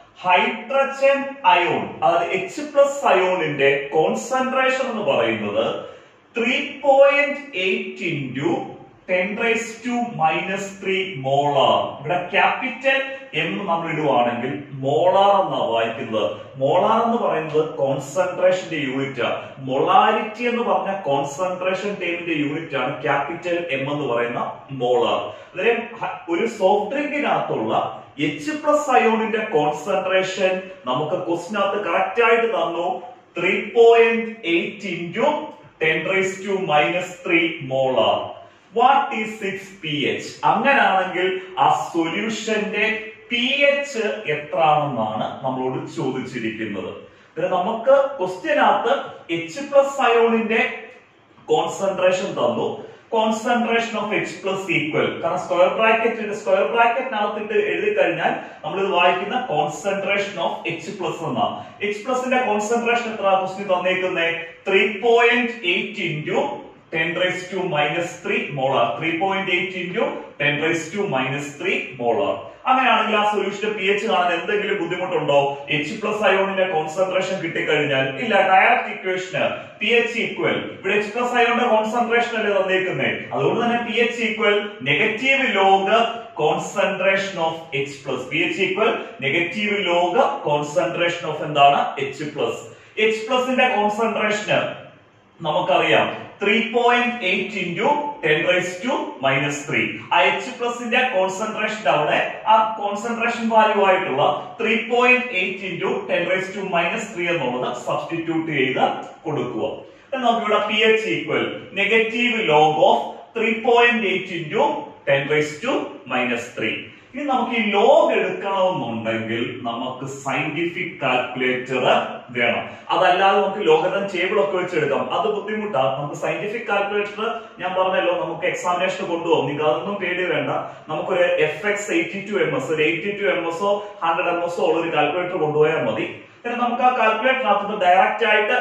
ഹൈഡ്രജൻ അയോൺ അതായത് എച്ച് പ്ലസ് അയോണിന്റെ കോൺസെൻട്രേഷൻ എന്ന് പറയുന്നത് three point eight into ten raise to minus three molar. ഇവിടെ ക്യാപിറ്റൽ എം നമ്മൾ ഇടുവാണെങ്കിൽ മോളാർ എന്നാണ് വായിക്കുന്നത്. മോളാർ എന്ന് പറയുന്നത് കോൺസെൻട്രേഷന്റെ യൂണിറ്റ് ആണ്. മൊളാരിറ്റി എന്ന് പറഞ്ഞ കോൺസെൻട്രേഷൻ ടേമിന്റെ യൂണിറ്റ് ആണ് ക്യാപിറ്റൽ എം എന്ന് പറയുന്ന മോളാർ. അതായത് ഒരു സോഫ്റ്റ് ഡ്രിങ്കിനകത്തുള്ള എച്ച് പ്ലസ് അയോണിന്റെ കോൺസെൻട്രേഷൻ നമുക്ക് ക്വസ്റ്റിനകത്ത് കറക്റ്റ് ആയിട്ട് തന്നു. Three point eight into ten raise to minus three molar. What is its P H? അങ്ങനാണെങ്കിൽ ആ സൊല്യൂഷന്റെ പി എച്ച് എത്രയാണെന്നാണ് നമ്മളോട് ചോദിച്ചിരിക്കുന്നത്. നമുക്ക് ക്വസ്റ്റ്യനകത്ത് എച്ച് പ്ലസ് അയോണിന്റെ കോൺസെൻട്രേഷൻ തന്നു. Concentration of H plus equal, കാരണം സ്ക്വയർ ബ്രാക്കറ്റ് സ്ക്വയർ ബ്രാക്കറ്റിനകത്തിട്ട് എഴുതി കഴിഞ്ഞാൽ നമ്മൾ ഇത് വായിക്കുന്ന കോൺസെൻട്രേഷൻ ഓഫ് എച്ച് പ്ലസ് എന്നാണ്. എച്ച് പ്ലസിന്റെ കോൺസെൻട്രേഷൻ എത്ര ക്വസ്റ്റ്യൻ തന്നേക്കുന്നത്? Three point eight into ten raise to minus three molar. Three point eight into ten raise to minus three molar. അങ്ങനെയാണെങ്കിൽ ആ സൊല്യൂഷന്റെ പി എച്ച് കാണാൻ എന്തെങ്കിലും ബുദ്ധിമുട്ടുണ്ടോ? എച്ച് പ്ലസ് അയോണിന്റെ കോൺസെൻട്രേഷൻ കിട്ടിക്കഴിഞ്ഞാൽ ഇല്ല, ഡയറക്റ്റ് ഇക്വേഷന് പി എച്ച് ഈക്വൽ, ഇവിടെ എച്ച് പ്ലസ് അയോണിന്റെ കോൺസെൻട്രേഷൻ അല്ലേ തന്നേക്കുന്നേ, അതുകൊണ്ട് തന്നെ P H equal negative log concentration of H plus. P H equal negative log concentration of എന്താണ്? H plus. എച്ച് പ്ലസിന്റെ കോൺസെൻട്രേഷന് നമുക്കറിയാം three point eight into ten raise to minus three. ആ എച്ച് പ്ലസിന്റെ കോൺസെൻട്രേഷൻ അവിടെ ആ കോൺസെൻട്രേഷൻ വാല്യൂ ആയിട്ടുള്ള three point eight into ten raise to minus three എന്നുള്ളത് സബ്സ്റ്റിറ്റ്യൂട്ട് ചെയ്ത് കൊടുക്കുക. നമുക്കിവിടെ P H equal negative log of three point eight into ten raise to minus three. ഇനി നമുക്ക് ഈ ലോഗ് എടുക്കണമെന്നുണ്ടെങ്കിൽ നമുക്ക് സയന്റിഫിക് കാൽക്കുലേറ്റർ വേണം. അതല്ലാതെ നമുക്ക് ലോഗരിതം ടേബിൾ ഒക്കെ വെച്ചെടുക്കാം, അത് ബുദ്ധിമുട്ടാണ്. നമുക്ക് സയന്റിഫിക് കാൽക്കുലേറ്റർ ഞാൻ പറഞ്ഞല്ലോ നമുക്ക് എക്സാമിനേഷൻ കൊണ്ടുപോകും, നിങ്ങൾക്ക് അതൊന്നും പേടി വേണ്ട. നമുക്കൊരു F X eighty two M S ഒരു എയ്റ്റി ടു എം എസോ ഹൺഡ്രഡ് എം എസോ ഉള്ള ഒരു കാൽക്കുലേറ്റർ കൊണ്ടുപോയാൽ മതി. നമുക്ക് ആ കാൽക്കുലേറ്ററിനകത്ത് ഡയറക്റ്റ് ആയിട്ട്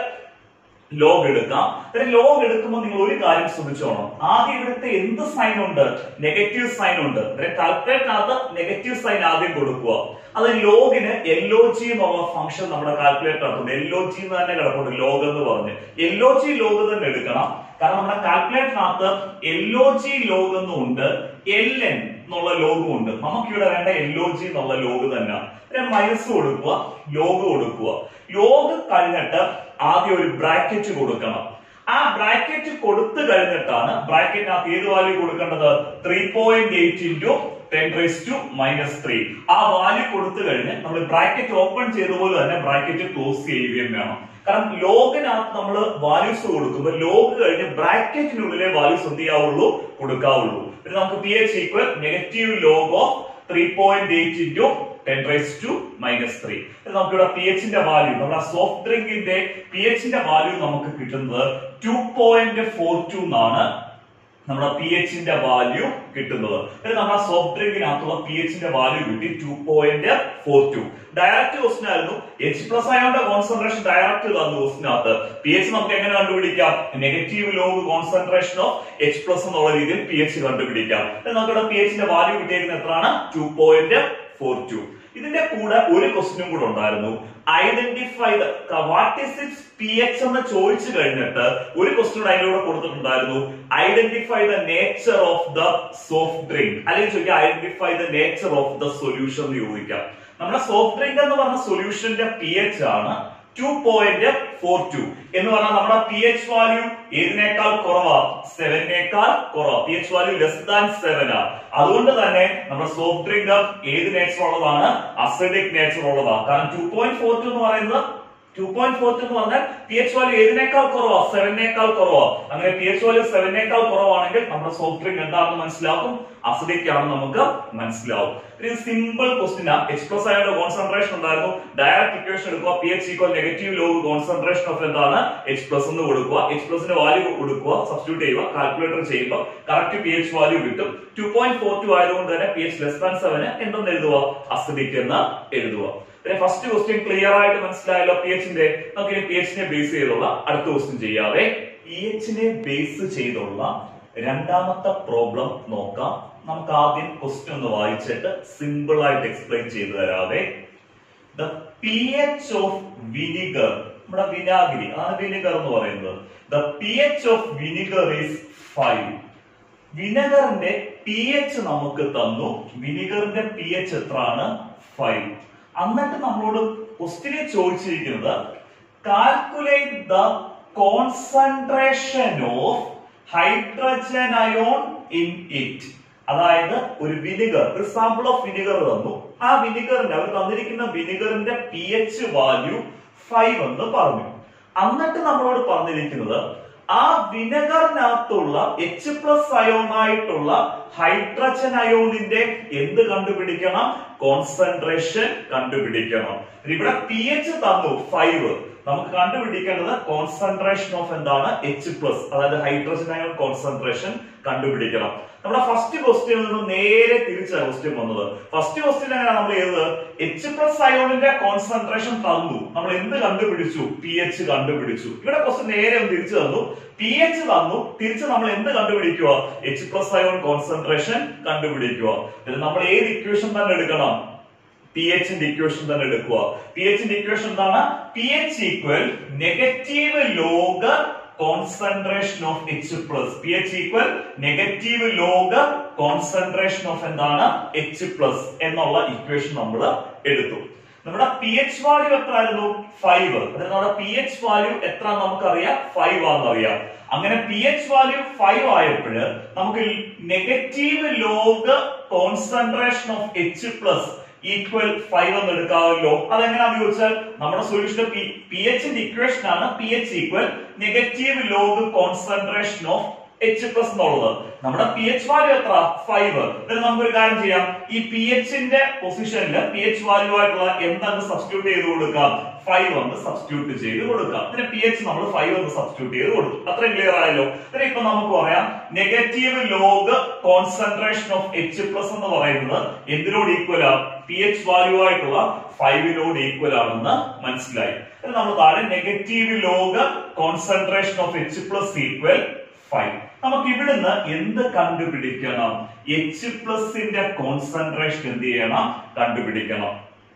ലോഗ് എടുക്കാം. ലോഗ് എടുക്കുമ്പോൾ നിങ്ങൾ ഒരു കാര്യം ശ്രദ്ധിച്ചോണം, ആദ്യം ഇവിടുത്തെ എന്ത് സൈൻ ഉണ്ട്? നെഗറ്റീവ് സൈൻ ഉണ്ട്. കാൽക്കുലേറ്ററിനകത്ത് നെഗറ്റീവ് സൈൻ ആദ്യം കൊടുക്കുക. അത് ലോഗിന് എൽ ഒ ജി എന്നുള്ള ഫംഗ്ഷൻ നമ്മുടെ കാൽക്കുലേറ്ററിനകത്തുണ്ട്. എൽ ഒ ജി എന്ന് തന്നെ കിടപ്പുണ്ട് ലോഗ് എന്ന് പറഞ്ഞ്. എൽ ഒ ജി ലോഗ് തന്നെ എടുക്കണം, കാരണം നമ്മുടെ കാൽക്കുലേറ്ററിനകത്ത് എൽ ഒ ജി ലോഗ് എന്നും ഉണ്ട്, എൽ എൻ എന്നുള്ള ലോഗും ഉണ്ട്. നമുക്കിവിടെ വേണ്ട എൽ ഒ ജി എന്നുള്ള ലോഗ് തന്നെ. മൈനസ് കൊടുക്കുക, ലോഗ് കൊടുക്കുക. ലോഗ് കഴിഞ്ഞിട്ട് ആദ്യം ഒരു ബ്രാക്കറ്റ് കൊടുക്കണം. ആ ബ്രാക്കറ്റ് കൊടുത്തു കഴിഞ്ഞിട്ടാണ് ബ്രാക്കറ്റിനകത്ത് ഏത് വാല്യൂ കൊടുക്കേണ്ടത്? Three point eight into ten raise to minus three. ആ വാല്യൂ കൊടുത്തു കഴിഞ്ഞ് നമ്മൾ ബ്രാക്കറ്റ് ഓപ്പൺ ചെയ്തപോലെ തന്നെ ബ്രാക്കറ്റ് ക്ലോസ് ചെയ്യുകയും വേണം. കാരണം ലോഗിനകത്ത് നമ്മൾ വാല്യൂസ് കൊടുക്കുമ്പോൾ ലോഗ് കഴിഞ്ഞ് ബ്രാക്കറ്റിനുള്ളിലെ വാല്യൂസ് എന്ത് ചെയ്യാവുള്ളൂ? കൊടുക്കാവുള്ളൂ. പിന്നെ നമുക്ക് P H equal negative log of three point eight into ten raise to minus three. നമുക്കിവിടെ പി എച്ചിന്റെ വാല്യൂ, നമ്മുടെ സോഫ്റ്റ് ഡ്രിങ്കിന്റെ പി എച്ചിന്റെ വാല്യൂ നമുക്ക് കിട്ടുന്നത് ടു പോയിന്റ് ഫോർ ടു എന്നാണ് നമ്മുടെ പി എച്ചിന്റെ വാല്യൂ കിട്ടുന്നത്. നമ്മുടെ സോഫ്റ്റ് ഡ്രിങ്കിനകത്തുള്ള പി എച്ചിന്റെ വാല്യൂ കിട്ടി two point four two. Direct question ആയിരുന്നു. എച്ച് പ്ലസ് അയോണിന്റെ കോൺസെൻട്രേഷൻ ഡയറക്റ്റ് തന്നു ക്വസ്റ്റിനകത്ത്. പി എച്ച് നമുക്ക് എങ്ങനെ കണ്ടുപിടിക്കാം? Negative log concentration of H plus എന്നുള്ള രീതിയിൽ പി എച്ച് കണ്ടുപിടിക്കാം. നമുക്കിവിടെ പി എച്ചിന്റെ വാല്യൂ കിട്ടിയിരിക്കുന്നത് എത്രയാണ്? Two point four two. ഇതിന്റെ കൂടെ ഒരു ക്വസ്റ്റ്യനും കൂടെ ഉണ്ടായിരുന്നു. Identify the what is its P H എന്ന് ചോദിച്ചു കഴിഞ്ഞിട്ട് ഒരു ക്വസ്റ്റ്യൻ അതിലൂടെ കൊടുത്തിട്ടുണ്ടായിരുന്നു. Identify the nature of the soft drink, അല്ലെങ്കിൽ ചോദിക്കാം identify the nature of the solution എന്ന് ചോദിക്കാം. നമ്മുടെ സോഫ്റ്റ് ഡ്രിങ്ക് എന്ന് പറഞ്ഞ സൊല്യൂഷന്റെ പി എച്ച് ആണ് ടു പോയിന്റ് ഫോർ ടു എന്ന് പറഞ്ഞാൽ നമ്മുടെ പി എച്ച് വാല്യൂ ഏതിനേക്കാൾ കുറവാ? സെവനേക്കാൾ കുറവാ. P H value less than seven ആ. അതുകൊണ്ട് തന്നെ നമ്മുടെ സോഫ്റ്റ് ഡ്രിങ്ക് ഏത് നേച്ചർ ഉള്ളതാണ്? അസിഡിക് നേച്ചർ ഉള്ളതാണ്. കാരണം ടു പോയിന്റ് ഫോർ ടു എന്ന് പറയുന്നത് ടു പോയിന്റ് ഫോർ ടു എന്ന് പറഞ്ഞാൽ പി എച്ച് വാല്യൂ ഏതിനേക്കാൾ കുറവാ, സെവനേക്കാൾ കുറവാ. അങ്ങനെ പി എച്ച് വാല്യൂ സെവനേക്കാൾ കുറവാണെങ്കിൽ നമ്മുടെ സോഫ്റ്റ് ഡ്രിങ്ക് എന്താണെന്ന് മനസ്സിലാക്കും, അസിഡിക് ആണെന്ന് നമുക്ക് മനസ്സിലാവും. ഒരു സിമ്പിൾ ക്വസ്റ്റ്യൻ ആ. എച്ച് പ്ലസ് അയോണിന്റെ കോൺസെൻട്രേഷൻ ഉണ്ടായിരുന്നു, ഡയറക്റ്റ് ഇക്വേഷൻ എടുക്കുക, P H equal negative log concentration of എന്താണ് എച്ച് പ്ലസ് എന്ന് കൊടുക്കുക, എച്ച് പ്ലസിന്റെ വാല്യൂ കൊടുക്കുക, സബ്സ്റ്റിറ്റ്യൂട്ട് ചെയ്യുക, കാൽക്കുലേറ്റർ ചെയ്യുമ്പോൾ കറക്റ്റ് പി എച്ച് വാല്യൂ കിട്ടും. ടു പോയിന്റ് ഫോർ ടു ആയതുകൊണ്ട് തന്നെ പി എച്ച് ലെസ് ദാൻ സെവന് എന്തെന്ന് എഴുതുക, അസിഡിക് എന്ന് എഴുതുക. ഫസ്റ്റ് ക്വസ്റ്റ്യൻ ക്ലിയർ ആയിട്ട് മനസ്സിലായല്ലോ പി എച്ചിന്റെ. നമുക്ക് ഇനി പി എച്ചിനെ ബേസ് ചെയ്തുള്ള അടുത്ത ക്വസ്റ്റ്യൻ ചെയ്യാവേ. പി എച്ചിനെ ബേസ് ചെയ്തുള്ള രണ്ടാമത്തെ പ്രോബ്ലം നോക്കാം. നമുക്ക് ആദ്യം ക്വസ്റ്റ്യൻ ഒന്ന് വായിച്ചിട്ട് സിമ്പിൾ ആയിട്ട് എക്സ്പ്ലെയിൻ ചെയ്തു തരാവേ. The P H of vinegar, നമ്മുടെ വിനാഗിരി ആണ് വിനിഗർ എന്ന് പറയുന്നത്. The P H of vinegar is five. വിനെഗറിന്റെ പി എച്ച് നമുക്ക് തന്നു. വിനിഗറിന്റെ പി എച്ച് എത്രയാണ്, ഫൈവ്. എന്നിട്ട് നമ്മളോട് ക്വസ്റ്റ്യനെ ചോദിച്ചിരിക്കുന്നത് calculate the concentration of hydrogen ion in it. അതായത് ഒരു വിനിഗർ, ഒരു സാമ്പിൾ ഓഫ് വിനിഗർ തന്നു. ആ വിനിഗറിന്റെ അവർ തന്നിരിക്കുന്ന വിനിഗറിന്റെ പി എച്ച് വാല്യൂ ഫൈവ് എന്ന് പറഞ്ഞു. എന്നിട്ട് നമ്മളോട് പറഞ്ഞിരിക്കുന്നത് ആ വിനെഗറിനകത്തുള്ള എച്ച് പ്ലസ് അയോൺ ആയിട്ടുള്ള ഹൈഡ്രജൻ അയോണിന്റെ എന്ത് കണ്ടുപിടിക്കണം, കോൺസെൻട്രേഷൻ കണ്ടുപിടിക്കണം. ഇവിടെ പി എച്ച് തന്നു ഫൈവ്, നമുക്ക് കണ്ടുപിടിക്കേണ്ടത് കോൺസെൻട്രേഷൻ ഓഫ് എന്താണ്, എച്ച് പ്ലസ്, അതായത് ഹൈഡ്രജൻ അയോൺ കോൺസെൻട്രേഷൻ കണ്ടുപിടിക്കണം. നമ്മുടെ ഫസ്റ്റ് ക്വസ്റ്റ്യനിൽ നിന്ന് നേരെ തിരിച്ചാണ് ക്വസ്റ്റ്യൻ വന്നത്. ഫസ്റ്റ് ക്വസ്റ്റ്യൻ എങ്ങനെയാണ് നമ്മൾ ചെയ്തത്, എച്ച് പ്ലസ് അയോണിന്റെ കോൺസെൻട്രേഷൻ തന്നു, നമ്മൾ എന്ത് കണ്ടുപിടിച്ചു, പി എച്ച് കണ്ടുപിടിച്ചു. ഇവിടെ ക്വസ്റ്റ്യൻ നേരെ ഒന്ന് തിരിച്ചു തന്നു, പി എച്ച് തന്നു, തിരിച്ച് നമ്മൾ എന്ത് കണ്ടുപിടിക്കുക, എച്ച് പ്ലസ് അയോൺ കോൺസെൻട്രേഷൻ കണ്ടുപിടിക്കുക. നമ്മൾ ഏത് ഇക്വേഷൻ തന്നെ എടുക്കണം, പി എച്ചിന്റെ ഇക്വേഷൻ തന്നെ എടുക്കുക. പി എച്ചിന്റെ ഇക്വേഷൻ എന്താണ്, P H equal negative log concentration of H plus. P H equal negative log concentration of എന്താണ്, എച്ച് പ്ലസ് എന്നുള്ള ഇക്വേഷൻ നമ്മൾ എടുത്തു. നമ്മുടെ പി എച്ച് വാല്യൂ എത്ര ആയിരുന്നു, ഫൈവ്. അതായത് നമ്മുടെ പി എച്ച് വാല്യൂ എത്ര നമുക്കറിയാം, ഫൈവ് ആണെന്നറിയാം. അങ്ങനെ പി എച്ച് വാല്യൂ ഫൈവ് ആയപ്പോൾ നമുക്ക് negative log concentration of H plus equal five എന്ന് എടുക്കാമല്ലോ. അതെങ്ങനെയാന്ന് ചോദിച്ചാൽ നമ്മുടെ സൊല്യൂഷൻ പി എച്ചിന്റെ ഇക്വേഷൻ ആണ് P H equal negative log concentration of H plus എന്നുള്ളത്. നമ്മുടെ പി എച്ച് വാല്യൂ എത്ര, ഫൈവ്. എന്നിട്ട് നമുക്കൊരു കാര്യം ചെയ്യാം, ഈ പി എച്ചിന്റെ പൊസിഷനിൽ പി എച്ച് വാല്യൂ ആയിട്ടുള്ള എന്താണ് സബ്സ്റ്റിറ്റ്യൂട്ട് ചെയ്ത് കൊടുക്കാം, ഫൈവ് എന്ന് സബ്സ്റ്റിറ്റ്യൂട്ട് ചെയ്ത് കൊടുക്കാം. പിന്നെ പി എച്ച് നമ്മൾ ഫൈവ് എന്ന് സബ്സ്റ്റിറ്റ്യൂട്ട് ചെയ്ത് കൊടുത്തു. അത്രയും ക്ലിയർ ആയല്ലോ. പിന്നെ ഇപ്പൊ നമുക്ക് പറയാം negative log concentration of H plus എന്ന് പറയുന്നത് എന്തിനോട് ഈക്വൽ ആ, പി എച്ച് വാല്യൂ ആയിട്ടുള്ള ഫൈവിനോട് ഈക്വൽ ആണെന്ന് മനസ്സിലായി. നമ്മൾ താഴെ negative log concentration of H plus equal five. നമുക്ക് ഇവിടുന്ന് എന്ത് കണ്ടുപിടിക്കണം, എച്ച് പ്ലസിന്റെ കോൺസെൻട്രേഷൻ എന്ത് ചെയ്യണം, കണ്ടുപിടിക്കണം.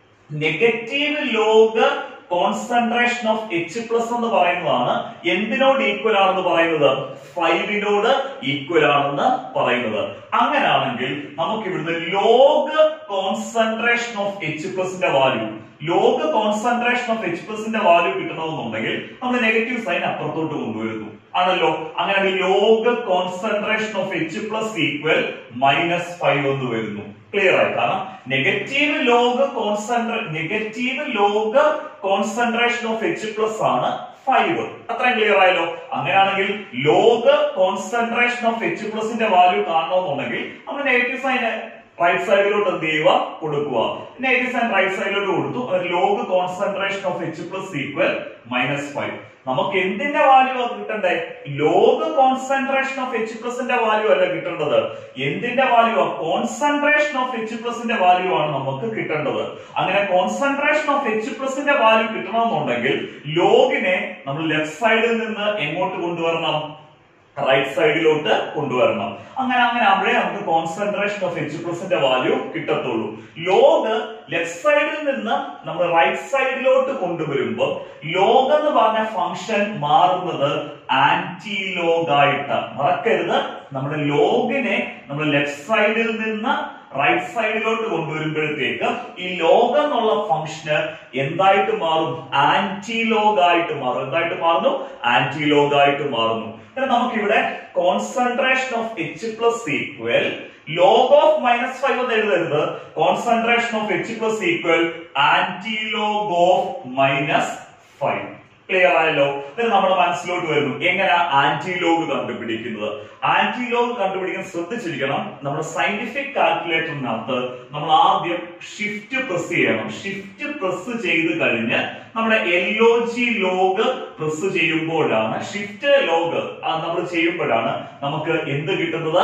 Negative log concentration of H plus എന്ന് പറയുന്നതാണ് എന്തിനോട് ഈക്വൽ ആണെന്ന് പറയുന്നത്, ഫൈവിനോട് ഈക്വൽ ആണെന്ന് പറയുന്നത്. അങ്ങനെയാണെങ്കിൽ നമുക്ക് ഇവിടുന്ന് ലോഗ് കോൺസെൻട്രേഷൻ ഓഫ് എച്ച് പ്ലസിന്റെ value, log concentration of H പ്ലസിന്റെ വാല്യൂ കിട്ടണമെന്നുണ്ടെങ്കിൽ നമ്മൾ നെഗറ്റീവ് സൈൻ അപ്പുറത്തോട്ട് കൊണ്ടുവരുന്നു ആണല്ലോ. അങ്ങനെ log concentration of H plus equal minus five എന്ന് വരുന്നു. ക്ലിയർ ആയി. കാരണം negative log concentration negative log concentration of H plus ആണ് ഫൈവ്. അത്രയും ക്ലിയർ ആയല്ലോ. അങ്ങനെയാണെങ്കിൽ ലോഗ് കോൺസെൻട്രേഷൻ ഓഫ് എച്ച് പ്ലസിന്റെ വാല്യൂ കാണണമെന്നുണ്ടെങ്കിൽ നമ്മൾ നെഗറ്റീവ് സൈൻ റൈറ്റ് സൈഡിലോട്ട് എന്ത് ചെയ്യുക, കൊടുക്കുക. നെഗറ്റീവ് സൈൻ റൈറ്റ് സൈഡിലോട്ട് കൊടുത്തു. Log concentration of H plus equal minus five. നമുക്ക് എന്തിന്റെ വാല്യൂ കിട്ടണ്ടേ, ലോഗ് കോൺസെൻട്രേഷൻ ഓഫ് എച്ച് പ്ലസിന്റെ വാല്യൂ അല്ല കിട്ടേണ്ടത്, എന്തിന്റെ വാല്യൂ, കോൺസെൻട്രേഷൻ ഓഫ് എച്ച് പ്ലസിന്റെ വാല്യൂ ആണ് നമുക്ക് കിട്ടേണ്ടത്. അങ്ങനെ കോൺസെൻട്രേഷൻ ഓഫ് എച്ച് പ്ലസിന്റെ വാല്യൂ കിട്ടണമെന്നുണ്ടെങ്കിൽ ലോഗിനെ നമ്മൾ ലെഫ്റ്റ് സൈഡിൽ നിന്ന് എങ്ങോട്ട് കൊണ്ടുവരണം, റൈറ്റ് സൈഡിലോട്ട് കൊണ്ടുവരണം. അങ്ങനെ അങ്ങനെ അവിടെ നമുക്ക് കോൺസെൻട്രേഷൻ ഓഫ് എച്ച് പ്ലസിന്റെ വാല്യൂ കിട്ടത്തുള്ളൂ. ലോഗ് ലെഫ്റ്റ് സൈഡിൽ നിന്ന് നമ്മൾ റൈറ്റ് സൈഡിലോട്ട് കൊണ്ടുവരുമ്പോൾ ലോഗ് എന്ന് പറഞ്ഞ ഫംഗ്ഷൻ മാറുന്നത് ആന്റി ലോഗ് ആയിട്ട്. മറക്കരുത്, നമ്മുടെ ലോഗിനെ നമ്മൾ ലെഫ്റ്റ് സൈഡിൽ നിന്ന് റൈറ്റ് സൈഡിലോട്ട് കൊണ്ടുവരുമ്പോഴത്തേക്ക് ഈ ലോഗ് എന്നുള്ള ഫംഗ്ഷന് എന്തായിട്ട് മാറും, ആന്റി ലോഗ് ആയിട്ട് മാറും. എന്തായിട്ട് മാറുന്നു, ആന്റി ലോഗ് ആയിട്ട് മാറുന്നു. നമുക്കിവിടെ concentration of H plus equal log of minus five എന്ന് എഴുതരുത്, concentration of H plus equal anti log of minus five. Clear ആയല്ലോ? നമ്മുടെ മനസ്സിലോട്ട് വരുന്നു എങ്ങനെ ആന്റിലോഗ് കണ്ടുപിടിക്കുന്നത്. ആന്റിലോഗ് കണ്ടുപിടിക്കാൻ ശ്രദ്ധിച്ചിരിക്കണം. നമ്മുടെ സയന്റിഫിക് കാൽക്കുലേറ്ററിനകത്ത് നമ്മൾ ആദ്യം ഷിഫ്റ്റ് പ്രസ് ചെയ്യണം. ഷിഫ്റ്റ് പ്രസ് ചെയ്ത് കഴിഞ്ഞ് നമ്മുടെ L O G log press ചെയ്യുമ്പോഴാണ്, ഷിഫ്റ്റ് ലോഗ് നമ്മൾ ചെയ്യുമ്പോഴാണ് നമുക്ക് എന്ത് കിട്ടുന്നത്,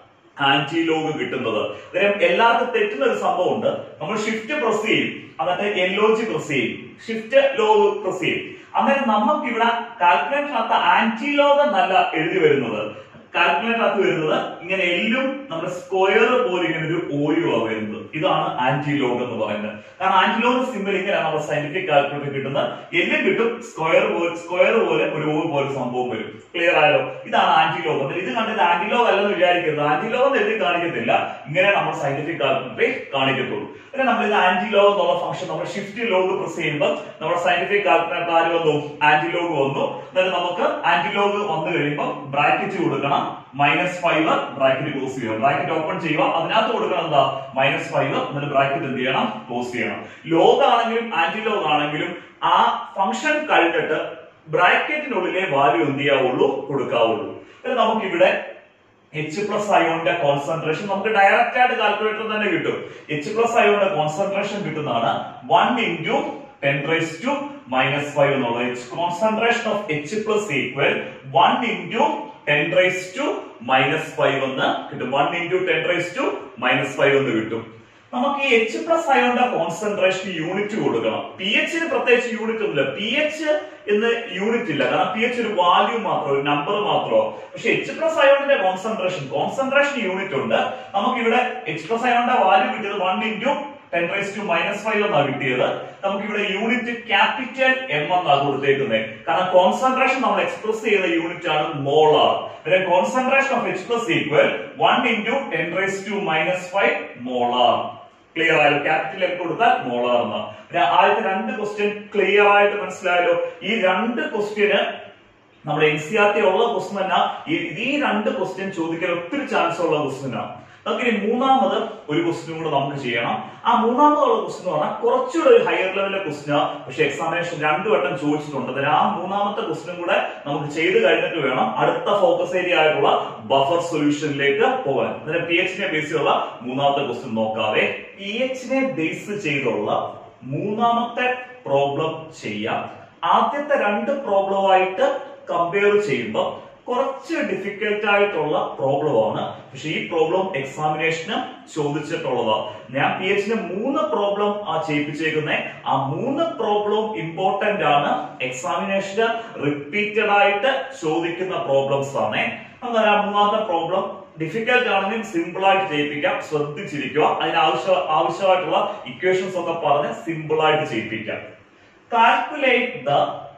ആന്റിലോഗ് കിട്ടുന്നത്. എല്ലാവർക്കും തെറ്റുന്ന ഒരു സംഭവം ഉണ്ട്. നമ്മൾ ഷിഫ്റ്റ് പ്രസ് ചെയ്യും, എന്നിട്ട് എൽ ഒ ജി പ്രസ് ചെയ്യും, ഷിഫ്റ്റ് ലോഗ് പ്രസ് ചെയ്യും. അന്നേരം നമുക്ക് ഇവിടെ കാൽക്കുലേറ്ററിനകത്ത് ആന്റിലോഗ് എന്നല്ല എഴുതി വരുന്നത്. കാൽക്കുലേറ്ററിനകത്ത് വരുന്നത് ഇങ്ങനെ എല്ലും നമ്മുടെ സ്ക്വയർ പോലെ ഇങ്ങനെ ഒരു ഓയുവാ വരുന്നത്. ഇതാണ് ആന്റിലോഗ് എന്ന് പറയുന്നത്. കാരണം ആന്റിലോഗ് സിമ്പിൾ ഇങ്ങനെയാണ് നമ്മുടെ സയന്റിഫിക് കാൽക്കുലേറ്റർ കിട്ടുന്നത്. എല്ലും കിട്ടും, സ്ക്വയർ പോലെ സ്ക്വയർ പോലെ ഒരു ഓ പോലെ സംഭവം വരും. ക്ലിയർ ആയല്ലോ? ഇതാണ് ആന്റിലോഗ്. ഇത് കണ്ടിട്ട് ആന്റിലോഗ് അല്ലെന്ന് വിചാരിക്കരുത്. ആന്റിലോഗ് എന്ന് എഴുതി കാണിക്കത്തില്ല, ഇങ്ങനെ നമ്മൾ സയന്റിഫിക് കാൽക്കുലേറ്ററിൽ കാണിക്കത്തുള്ളൂ. പിന്നെ നമ്മൾ ഇത് ആന്റിലോഗ് എന്നുള്ള ഫംഗ്ഷൻ നമ്മൾ ഷിഫ്റ്റ് ലോഗ് പ്രസ് ചെയ്യുമ്പോൾ നമ്മുടെ സയന്റിഫിക് കാൽക്കുലേറ്റർ ആര് വന്നു, ആന്റിലോഗ് വന്നു. അതായത് നമുക്ക് ആന്റിലോഗ് വന്നു കഴിയുമ്പോൾ ബ്രാക്കറ്റ് കൊടുക്കണം, മൈനസ് ഫൈവ്, ബ്രാക്കറ്റ് ക്ലോസ് ചെയ്യുക, ബ്രാക്കറ്റ് ഓപ്പൺ ചെയ്യുക, അതിനകത്ത് കൊടുക്കണം എന്താ, മൈനസ് ഫൈവ്, എന്നിട്ട് ബ്രാക്കറ്റ് എന്ത് ചെയ്യണം, ക്ലോസ് ചെയ്യണം. ലോഗ് ആണെങ്കിലും ആന്റിലോഗ് ആണെങ്കിലും ആ ഫംഗ്ഷൻ കഴിഞ്ഞിട്ട് ബ്രാക്കറ്റിനുള്ളിലെ വാല്യൂ എന്ത് ചെയ്യാവുള്ളൂ, കൊടുക്കാവുള്ളൂ. നമുക്ക് ഇവിടെ എച്ച് പ്ലസ് അയോണിന്റെ കോൺസെൻട്രേഷൻ നമുക്ക് ഡയറക്റ്റ് ആയിട്ട് കാൽക്കുലേറ്റർ തന്നെ കിട്ടും. എച്ച് പ്ലസ് അയോണിന്റെ കോൺസെൻട്രേഷൻ കിട്ടുന്നതാണ് one into ten raise to minus five എന്നുള്ളത്. Concentration of H plus equal one into ten raise to minus five എന്ന് കിട്ടും. One into ten raise to minus five എന്ന് കിട്ടും. നമുക്ക് ഈ എച്ച് പ്ലസ് അയോണിന്റെ കോൺസെൻട്രേഷൻ യൂണിറ്റ് കൊടുക്കണം. പി എച്ചിന് പ്രത്യേകിച്ച് യൂണിറ്റ് ഒന്നുമില്ല. പി എച്ച് എന്ന് യൂണിറ്റ് ഇല്ല, കാരണം പി എച്ച് ഒരു വാല്യൂ മാത്രമോ ഒരു നമ്പർ മാത്രമോ. പക്ഷെ എച്ച് പ്ലസ് അയോണിന്റെ കോൺസെൻട്രേഷൻ കോൺസെൻട്രേഷൻ യൂണിറ്റ് ഉണ്ട്. നമുക്ക് ഇവിടെ എച്ച് പ്ലസ് അയോണിന്റെ വാല്യൂ കിട്ടിയത് one into ten raise to minus five എന്നാണ് കിട്ടിയത്. നമുക്ക് ഇവിടെ യൂണിറ്റ് ക്യാപിറ്റൽ എം എന്നാണ് കൊടുത്തേക്കുന്നത്. കാരണം കോൺസെൻട്രേഷൻ നമ്മൾ എക്സ്പ്രസ് ചെയ്ത യൂണിറ്റ് ആണ് molar. Concentration of H plus equal one into ten raise to minus five molar. Clear ആയാലോ? ക്യാപിറ്റൽ എം കൊടുത്താൽ മോളാർ എന്നാണ്. ആദ്യത്തെ രണ്ട് ക്വസ്റ്റ്യൻ ക്ലിയർ ആയിട്ട് മനസ്സിലായല്ലോ? ഈ രണ്ട് ക്വസ്റ്റ്യന് നമ്മുടെ എൻ സി ആർ ടി ഉള്ള ക്വസ്റ്റ്യൻ തന്നെ. ഈ രണ്ട് ക്വസ്റ്റ്യൻ ചോദിക്കാൻ ഒത്തിരി ചാൻസ് ഉള്ള ക്വസ്റ്റ്യൻ ആണ്. നമുക്കിനി മൂന്നാമത് ഒരു ക്വസ്റ്റ്യൻ കൂടെ നമുക്ക് ചെയ്യണം. ആ മൂന്നാമതുള്ള ക്വസ്റ്റ്യൻ എന്ന് പറഞ്ഞാൽ കുറച്ചുകൂടെ ഒരു ഹയർ ലെവലിലെ ക്വസ്റ്റ്യൻ ആണ്. പക്ഷെ എക്സാമിനേഷൻ രണ്ടു വട്ടം ചോദിച്ചിട്ടുണ്ട്. അതിന് ആ മൂന്നാമത്തെ ക്വസ്റ്റ്യൻ കൂടെ നമുക്ക് ചെയ്ത് കഴിഞ്ഞിട്ട് വേണം അടുത്ത ഫോക്കസ് ഏരിയ ആയിട്ടുള്ള ബഫർ സൊല്യൂഷനിലേക്ക് പോകാൻ. അതിന് പി എച്ചിനെ ബേസ് ചെയ്തുള്ള മൂന്നാമത്തെ ക്വസ്റ്റ്യൻ നോക്കാതെ പി എച്ചിനെ ബേസ് ചെയ്തുള്ള മൂന്നാമത്തെ പ്രോബ്ലം ചെയ്യാം. ആദ്യത്തെ രണ്ട് പ്രോബ്ലമായിട്ട് കമ്പയർ ചെയ്യുമ്പോൾ കുറച്ച് ഡിഫിക്കൽട്ട് ആയിട്ടുള്ള പ്രോബ്ലം ആണ്. പക്ഷെ ഈ പ്രോബ്ലം എക്സാമിനേഷന് ചോദിച്ചിട്ടുള്ളതാണ്. ഞാൻ പി എച്ചിന് മൂന്ന് പ്രോബ്ലം ആ ചെയ്യിപ്പിച്ചേക്കുന്നത്. ആ മൂന്ന് പ്രോബ്ലം ഇമ്പോർട്ടന്റ് ആണ്. എക്സാമിനേഷന് റിപ്പീറ്റഡ് ആയിട്ട് ചോദിക്കുന്ന പ്രോബ്ലംസ് ആണ്. അങ്ങനെ ആ മൂന്നാമത്തെ പ്രോബ്ലം ഡിഫിക്കൽട്ട് ആണെങ്കിൽ സിമ്പിൾ ആയിട്ട് ചെയ്യിപ്പിക്കാം. ശ്രദ്ധിച്ചിരിക്കുക. അതിനാവശ്യ ആവശ്യമായിട്ടുള്ള ഇക്വേഷൻസ് ഒക്കെ പറഞ്ഞ് സിമ്പിൾ ആയിട്ട് ചെയ്യിപ്പിക്കാം. Calculate the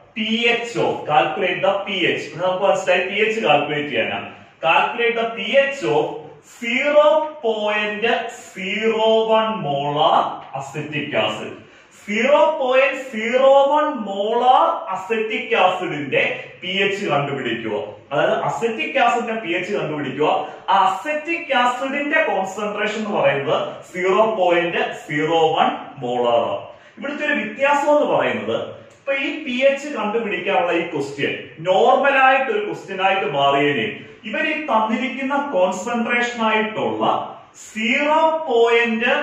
pH of calculate the pH. നമുക്ക് മനസ്സിലായി pH കാൽക്കുലേറ്റ് ചെയ്യാനാണ്. Calculate the pH of zero point zero one molar acetic acid. Zero point zero one molar acetic ആസിഡിന്റെ pH കണ്ടുപിടിക്കുക. അതായത് അസെറ്റിക് ആസിഡിന്റെ pH കണ്ടുപിടിക്കുക. ആ അസെറ്റിക് ആസിഡിന്റെ കോൺസെൻട്രേഷൻ എന്ന് പറയുന്നത് zero point zero one molar ആണ്. ഇവിടുത്തെ ഒരു വ്യത്യാസം എന്ന് പറയുന്നത് ഇപ്പൊ ഈ പി എച്ച് കണ്ടുപിടിക്കാനുള്ള ഈ ക്വസ്റ്റ്യൻ നോർമൽ ആയിട്ട് ഒരു ക്വസ്റ്റ്യൻ ആയിട്ട് മാറിയതിനെ ഇവർ ഈ തന്നിരിക്കുന്ന കോൺസെൻട്രേഷൻ ആയിട്ടുള്ള zero point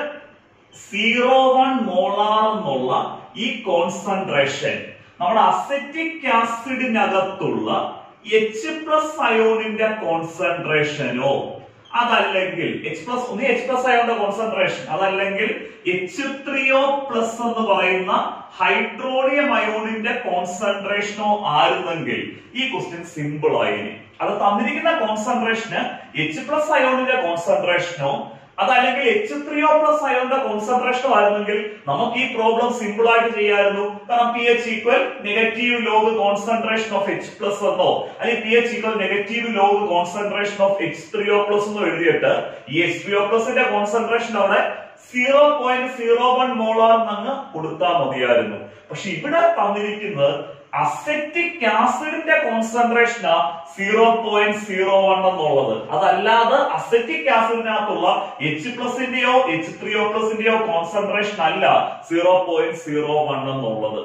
zero one molar എന്നുള്ള ഈ കോൺസെൻട്രേഷൻ നമ്മുടെ അസെറ്റിക് ആസിഡിനകത്തുള്ള എച്ച് പ്ലസ് അയോണിന്റെ കോൺസെൻട്രേഷനോ അതല്ലെങ്കിൽ എച്ച് പ്ലസ് ഒന്ന് എച്ച് പ്ലസ് അയോണിന്റെ കോൺസെൻട്രേഷൻ അതല്ലെങ്കിൽ എച്ച് ത്രീ ഒ പ്ലസ് എന്ന് പറയുന്ന ഹൈഡ്രോണിയം അയോണിന്റെ കോൺസെൻട്രേഷനോ ആയിരുന്നെങ്കിൽ ഈ ക്വസ്റ്റ്യൻ സിമ്പിൾ ആയിനി. അത് തന്നിരിക്കുന്ന കോൺസെൻട്രേഷന് എച്ച് പ്ലസ് അയോണിന്റെ കോൺസെൻട്രേഷനോ അതല്ലെങ്കിൽ എച്ച് ത്രീ ഒ പ്ലസ് അയോണിന്റെ കോൺസെൻട്രേഷനോ ആയിരുന്നെങ്കിൽ നമുക്ക് ഈ പ്രോബ്ലം സിമ്പിൾ ആയിട്ട് ചെയ്യാമായിരുന്നു. കാരണം P H equal negative log concentration of H plus എന്നോ അല്ലെങ്കിൽ P H equal negative log concentration of H three O plus എന്നോ എഴുതിയിട്ട് ഈ എച്ച് ത്രീ ഒ പ്ലസിന്റെ കോൺസെൻട്രേഷൻ അവിടെ zero point zero one molar എന്നങ്ങ് കൊടുത്താൽ മതിയായിരുന്നു. പക്ഷെ ഇവിടെ തന്നിരിക്കുന്നത് അസെറ്റിക് ആസിഡിന്റെ concentration zero point zero one എന്നുള്ളത്. അതല്ലാതെ അസെറ്റിക് ആസിഡിനകത്തുള്ള എച്ച് പ്ലസിന്റെയോ എച്ച് ത്രീ ഒ പ്ലസിന്റെയോ കോൺസെൻട്രേഷൻ അല്ല സീറോ പോയിന്റ് സീറോ വൺ എന്നുള്ളത്.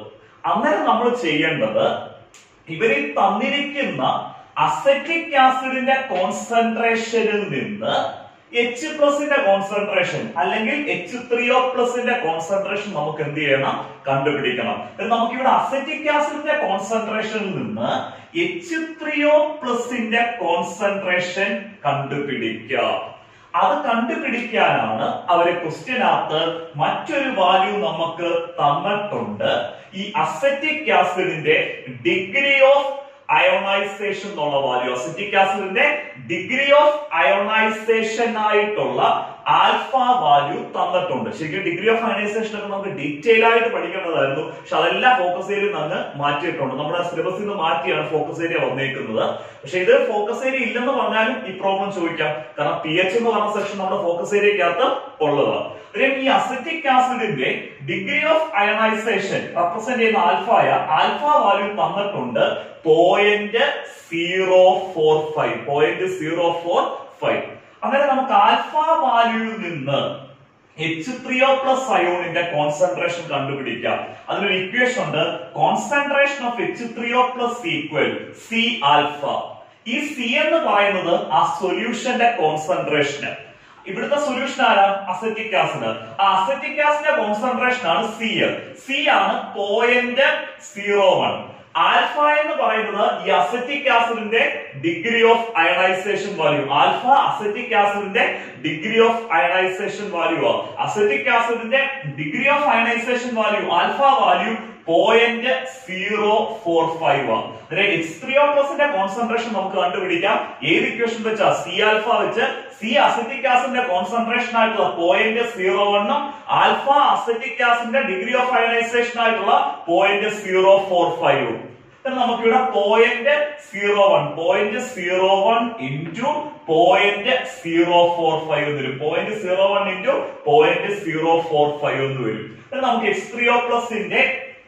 അന്നേരം നമ്മൾ ചെയ്യേണ്ടത് ഇവരിൽ തന്നിരിക്കുന്ന അസറ്റിക് ആസിഡിന്റെ കോൺസെൻട്രേഷനിൽ നിന്ന് എച്ച് പ്ലസിന്റെ കോൺസെൻട്രേഷൻ അല്ലെങ്കിൽ എച്ച് ത്രീ ഒ പ്ലസിന്റെ കോൺസെൻട്രേഷൻ നമുക്ക് എന്ത് ചെയ്യണം, കണ്ടുപിടിക്കണം. നമുക്ക് ഇവിടെ അസറ്റിക് ആസിഡിന്റെ കോൺസെൻട്രേഷനിൽ നിന്ന് എച്ച് ത്രീ ഒ പ്ലസിന്റെ കോൺസെൻട്രേഷൻ കണ്ടുപിടിക്കാം. അത് കണ്ടുപിടിക്കാനാണ് അവരെ ക്വസ്റ്റ്യനകത്ത് മറ്റൊരു വാല്യൂ നമുക്ക് തന്നിട്ടുണ്ട്. ഈ അസറ്റിക് ആസിഡിന്റെ ഡിഗ്രി ഓഫ് അയോണൈസേഷൻ എന്നുള്ള വാല്യൂ, അസറ്റിക് ആസിഡിന്റെ ഡിഗ്രി ഓഫ് അയോണൈസേഷൻ ആയിട്ടുള്ള ആൽഫ വാല്യൂ തന്നിട്ടുണ്ട്. ശരിക്കും ഡിഗ്രി ഓഫ് അയോണൈസേഷൻ ഒക്കെ നമുക്ക് ഡീറ്റെയിൽ ആയിട്ട് പഠിക്കേണ്ടതായിരുന്നു. പക്ഷെ അതെല്ലാം ഫോക്കസ് ഏരിയ നിന്ന് മാറ്റിയിട്ടുണ്ട്. നമ്മുടെ സിലബസിൽ നിന്ന് മാറ്റിയാണ് ഫോക്കസ് ഏരിയ വന്നേക്കുന്നത്. പക്ഷെ ഇത് ഫോക്കസ് ഏരിയ ഇല്ലെന്ന് പറഞ്ഞാലും ഈ പ്രോബ്ലം ചോദിക്കാം. കാരണം പി എച്ച് എന്ന് പറഞ്ഞ സെക്ഷൻ നമ്മുടെ ഫോക്കസ് ഏരിയക്കകത്ത് ഉള്ളതാണ്. ഈ അസറ്റിക് ആസിഡിന്റെ ഡിഗ്രി ഓഫ് അയണൈസേഷൻ റെപ്രസെന്റ് ചെയ്യുന്ന ആൽഫയ ആൽഫ വാല്യൂ തന്നിട്ടുണ്ട് point zero four five point zero four five. അങ്ങനെ നമുക്ക് ആൽഫ വാല്യൂയിൽ നിന്ന് എച്ച് ത്രീ ഒ പ്ലസ് അയോണിന്റെ കോൺസെൻട്രേഷൻ കണ്ടുപിടിക്കാം. അതിനൊരു ഇക്വേഷൻ ഉണ്ട്, concentration of H three O plus equal C alpha. ഈ സി എന്ന് പറയുന്നത് ആ സൊല്യൂഷന്റെ കോൺസെൻട്രേഷൻ. ഇവിടുത്തെ സൊല്യൂഷൻ ആരാ? Acetic acid. ആ അസറ്റിക് ആസിഡിന്റെ കോൺസെൻട്രേഷൻ ആണ് സി. സി ആണ് പോയിന്റ് സീറോ വൺ. ആൽഫ എന്ന് പറയുന്നത് ഈ അസറ്റിക് ആസിഡിന്റെ degree of ionisation value. Alpha acetic ആസിഡിന്റെ degree of ionisation value. Acetic ആസിഡിന്റെ degree of ionisation value alpha value point zero four five ആണ്. എച്ച് ത്രീ ഒ പ്ലസിന്റെ കോൺസെൻട്രേഷൻ നമുക്ക് കണ്ടുപിടിക്കാം. ഏത് ഇക്വേഷൻ വെച്ചാ? സി ആൽഫ വെച്ച്. സി അസറ്റിക് ആസിഡിന്റെ കോൺസെൻട്രേഷൻ ആയിട്ടുള്ള പോയിന്റ് സീറോ വണ്ണും ആൽഫ അസറ്റിക് ആസിഡിന്റെ ഡിഗ്രി ഓഫ് അയണൈസേഷൻ ആയിട്ടുള്ള പോയിന്റ് സീറോ ഫോർ ഫൈവും. നമുക്ക് ഇവിടെ point zero one point zero one into point zero four five എന്ന് വരും. Point zero one into point zero four five എന്ന് വരും. നമുക്ക് എച്ച് ത്രീ ഒ പ്ലസിന്റെ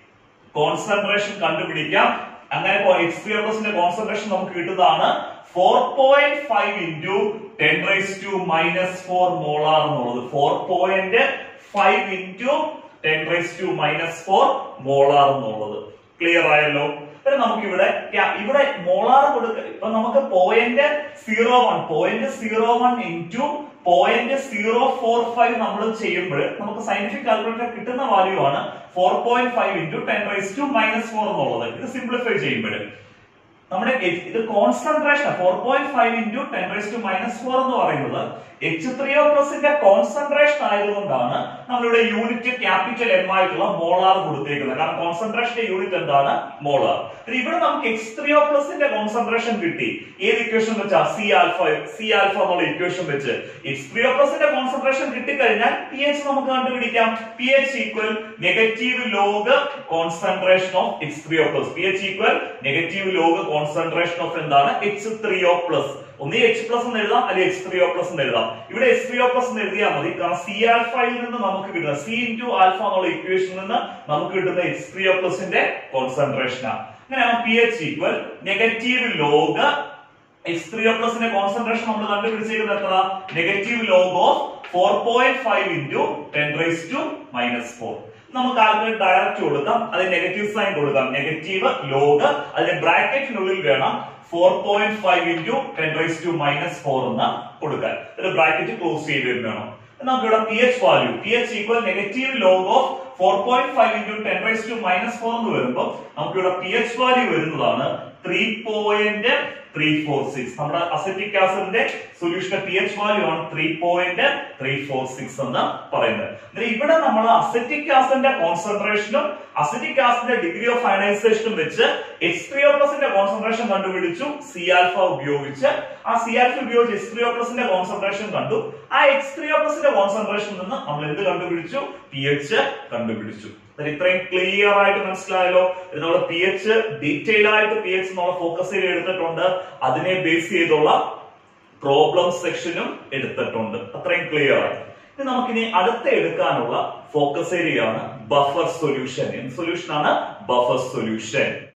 കോൺസെൻട്രേഷൻ കണ്ടുപിടിക്കാം. അങ്ങനെ എച്ച് ത്രീ ഒ പ്ലസിന്റെ കോൺസെൻട്രേഷൻ നമുക്ക് കിട്ടുന്നതാണ് four point five into ten raise to minus four molar എന്നുള്ളത്. Four point five into ten raise to minus four molar എന്നുള്ളത്. ക്ലിയർ ആയല്ലോ? നമുക്ക് ഇവിടെ ഇവിടെ മോളാർ കൊടുക്ക. ഇപ്പൊ നമുക്ക് point zero one point zero one into point zero four five നമ്മൾ ചെയ്യുമ്പോൾ നമുക്ക് സയന്റിഫിക് കാൽക്കുലേറ്റർ കിട്ടുന്ന വാല്യൂ ആണ് four point five into ten raise to minus four എന്നുള്ളത്. ഇത് സിംപ്ലിഫൈ ചെയ്യുമ്പോൾ നമ്മുടെ ഇത് concentration four point five into ten raise to minus four എന്ന് പറയുന്നത് എച്ച് ത്രീ ഒ പ്ലസിന്റെ കോൺസെൻട്രേഷൻ ആയതുകൊണ്ടാണ് നമ്മളിവിടെ യൂണിറ്റ് ക്യാപിറ്റൽ എം ആയിട്ടുള്ള മോളാർ കൊടുത്തേക്കുന്നത്. കാരണം കോൺസെൻട്രേഷന്റെ യൂണിറ്റ് എന്താണ്? മോളാർ. ഇവിടെ നമുക്ക് എച്ച് ത്രീ ഒ പ്ലസിന്റെ കോൺസെൻട്രേഷൻ കിട്ടി. ഏത് ഇക്വേഷൻ വെച്ചാ? സി ആൽഫ സി ആൽഫ എന്നുള്ള ഇക്വേഷൻ വെച്ച് എച്ച് ത്രീ ഒ പ്ലസിന്റെ കോൺസെൻട്രേഷൻ കിട്ടിക്കഴിഞ്ഞാൽ പി എച്ച് നമുക്ക് കണ്ടുപിടിക്കാം. P H equal negative log concentration of H three O plus. P H equal negative log concentration of എന്താണ്? H three O plus. ഒന്നീ എച്ച് പ്ലസ് എന്ന് എഴുതാം, അല്ലെങ്കിൽ എച്ച് ത്രീ ഒ പ്ലസ് എന്ന് എഴുതാം. ഇവിടെ എച്ച് ത്രീ ഒ പ്ലസ് എന്ന് എഴുതിയാൽ മതി. കാരണം സി ആൽഫയിൽ നിന്ന് നമുക്ക് കിട്ടുന്ന സി ഇൻറ്റു ആൽഫ എന്നുള്ള ഇക്വേഷനിൽ നിന്ന് നമുക്ക് കിട്ടുന്ന എച്ച് ത്രീ ഒ പ്ലസിന്റെ കോൺസെൻട്രേഷനാണ്. അങ്ങനെയാണ് P H equal negative log H three O പ്ലസിന്റെ കോൺസെൻട്രേഷൻ നമ്മൾ കണ്ടുപിടിച്ചിരിക്കുന്നത് എത്ര? Negative log of four point five into ten raise to minus four. നമുക്ക് കാൽക്കുലേറ്റ് ഡയറക്റ്റ് കൊടുക്കാം. അത് നെഗറ്റീവ് സൈൻ കൊടുക്കാം. നെഗറ്റീവ് ലോഗ് അതിന്റെ ബ്രാക്കറ്റിനുള്ളിൽ വേണം four point five into ten raise to minus four എന്ന് കൊടുക്കാൻ. ഒരു ബ്രാക്കറ്റ് ക്ലോസ് ചെയ്ത് വേണം. നമുക്ക് ഇവിടെ P H value P H equal negative log of four point five into ten raise to minus four എന്ന് വരുമ്പോൾ നമുക്ക് ഇവിടെ പി എച്ച് വാല്യൂ വരുന്നതാണ് three point three four six. നമ്മുടെ അസറ്റിക് ആസിഡിന്റെ സൊല്യൂഷന്റെ പി എച്ച് വാല്യൂ ആണ് three point three four six എന്ന് പറയുന്നത്. ഇവിടെ നമ്മൾ അസറ്റിക് ആസിഡിന്റെ കോൺസെൻട്രേഷനും അസറ്റിക് ആസിഡിന്റെ ഡിഗ്രി ഓഫ് അയണൈസേഷനും വെച്ച് എച്ച് ത്രീ ഒ പ്ലസിന്റെ കോൺസെൻട്രേഷൻ കണ്ടുപിടിച്ചു സി ആൽഫ ഉപയോഗിച്ച്. ആ സി ആൽഫ ഉപയോഗിച്ച് എച്ച് ത്രീ ഒ പ്ലസിന്റെ കോൺസെൻട്രേഷൻ കണ്ടു. ആ എച്ച് ത്രീ ഒ പ്ലസിന്റെ കോൺസെൻട്രേഷനിൽ നിന്ന് നമ്മൾ എന്ത് കണ്ടുപിടിച്ചു? പി എച്ച് കണ്ടുപിടിച്ചു. ഇത്രയും ക്ലിയർ ആയിട്ട് മനസ്സിലായല്ലോ. നമ്മൾ പി എച്ച് ഡീറ്റെയിൽ ആയിട്ട് പി എച്ച് നമ്മൾ ഫോക്കസ് ചെയ്ത് എടുത്തിട്ടുണ്ട്. അതിനെ ബേസ് ചെയ്തുള്ള പ്രോബ്ലം സെക്ഷനും എടുത്തിട്ടുണ്ട്. അത്രയും ക്ലിയർ ആയി. ഇനി നമുക്കിനി അടുത്ത എടുക്കാനുള്ള ഫോക്കസ് ഏരിയ ആണ് ബഫർ സൊല്യൂഷൻ. എന്ത് സൊല്യൂഷൻ ആണ്? Buffer solution.